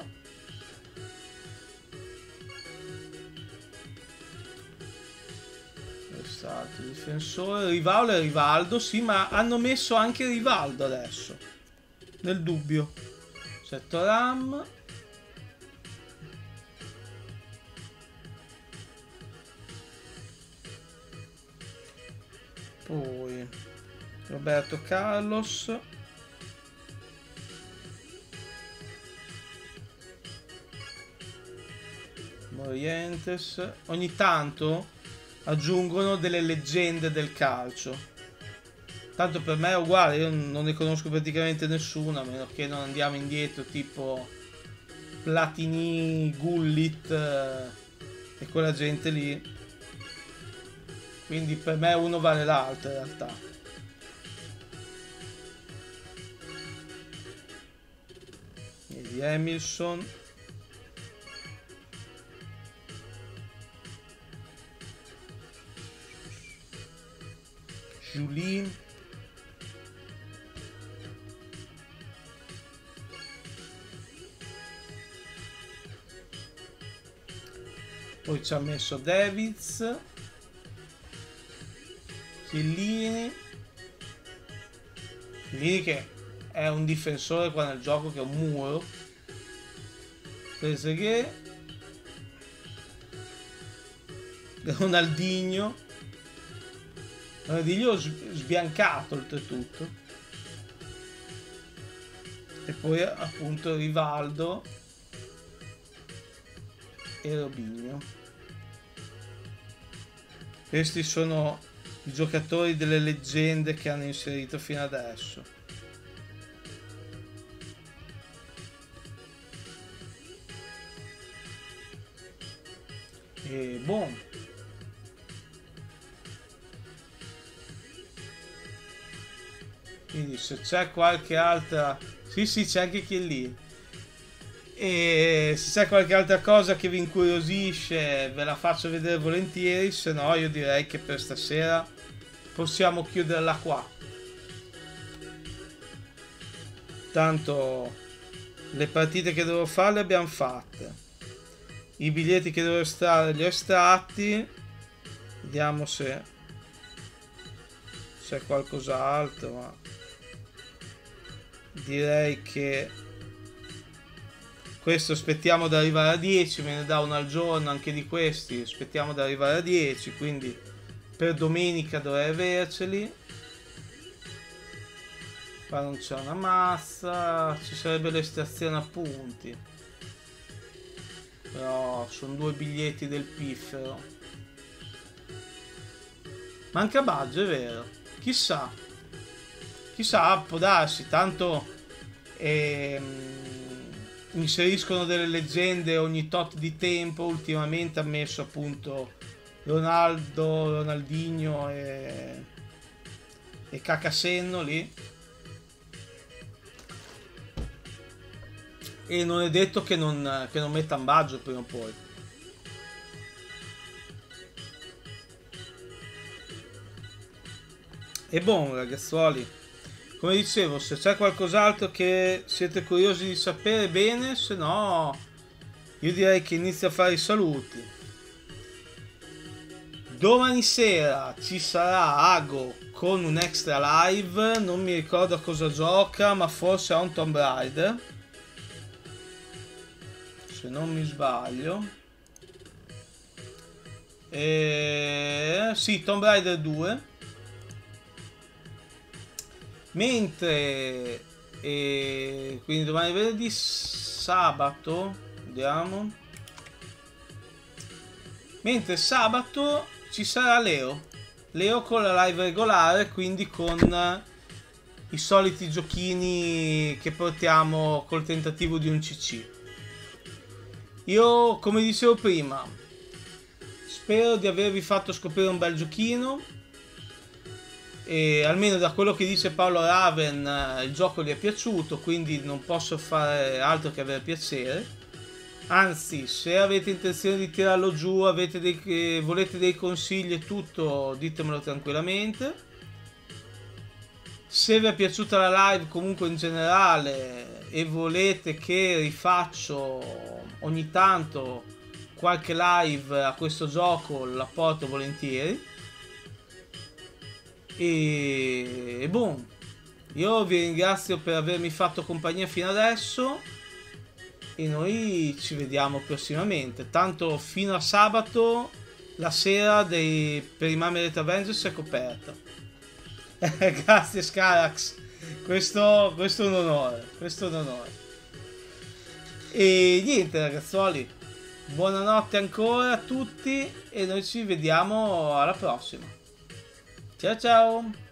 Quest'altro difensore. Rivaldo e Rivaldo, sì, ma hanno messo anche Rivaldo adesso. Nel dubbio. C'è Thuram. Poi Roberto Carlos. Morientes. Ogni tanto aggiungono delle leggende del calcio. Tanto per me è uguale, io non ne conosco praticamente nessuno, a meno che non andiamo indietro, tipo Platini, Gullit eh, e quella gente lì. Quindi per me uno vale l'altro in realtà. Vedi Emilson. Julien. Poi ci ha messo Davids. Chiellini. Chiellini che è un difensore qua nel gioco, che è un muro. Trezeguet. Ronaldinho. Ronaldinho sbiancato oltretutto. E poi appunto Rivaldo e Robinho. Questi sono i giocatori delle leggende che hanno inserito fino adesso. E boh. Quindi se c'è qualche altra... Sì, sì, c'è anche Chiellini. E se c'è qualche altra cosa che vi incuriosisce ve la faccio vedere volentieri, se no io direi che per stasera possiamo chiuderla qua. Tanto le partite che devo fare le abbiamo fatte, i biglietti che devo estrarre li ho estratti. Vediamo se c'è qualcos'altro, ma direi che questo aspettiamo di arrivare a dieci, me ne dà uno al giorno anche di questi, aspettiamo di arrivare a dieci, quindi per domenica dovrei averceli. Qua non c'è una mazza, ci sarebbe l'estrazione a punti, però sono due biglietti del piffero. Manca Baggio, è vero, chissà, chissà, può darsi, tanto ehm, inseriscono delle leggende ogni tot di tempo. Ultimamente ha messo appunto Ronaldo, Ronaldinho e, e Cacasenno lì, e non è detto che non, che non mettano Baggio prima o poi. E buon ragazzuoli, come dicevo, se c'è qualcos'altro che siete curiosi di sapere, bene, se no io direi che inizio a fare i saluti. Domani sera ci sarà Ago con un extra live, non mi ricordo a cosa gioca, ma forse a un Tomb Raider, se non mi sbaglio. E... sì, Tomb Raider due. Mentre e quindi domani venerdì, sabato Vediamo. Mentre sabato ci sarà Leo. Leo con la live regolare, quindi con i soliti giochini che portiamo col tentativo di un C C. Io, come dicevo prima, spero di avervi fatto scoprire un bel giochino. E almeno da quello che dice Paolo Raven, il gioco gli è piaciuto, quindi non posso fare altro che avere piacere. Anzi, se avete intenzione di tirarlo giù, avete dei, volete dei consigli e tutto, ditemelo tranquillamente. Se vi è piaciuta la live comunque in generale e volete che rifaccio ogni tanto qualche live a questo gioco, la porto volentieri. E, e boom, io vi ringrazio per avermi fatto compagnia fino adesso e noi ci vediamo prossimamente. Tanto fino a sabato la sera dei, per i Marmalade Avengers è coperta. Grazie Scarax, questo, questo è un onore, questo è un onore. E niente ragazzuoli, buonanotte ancora a tutti e noi ci vediamo alla prossima. Ciao ciao.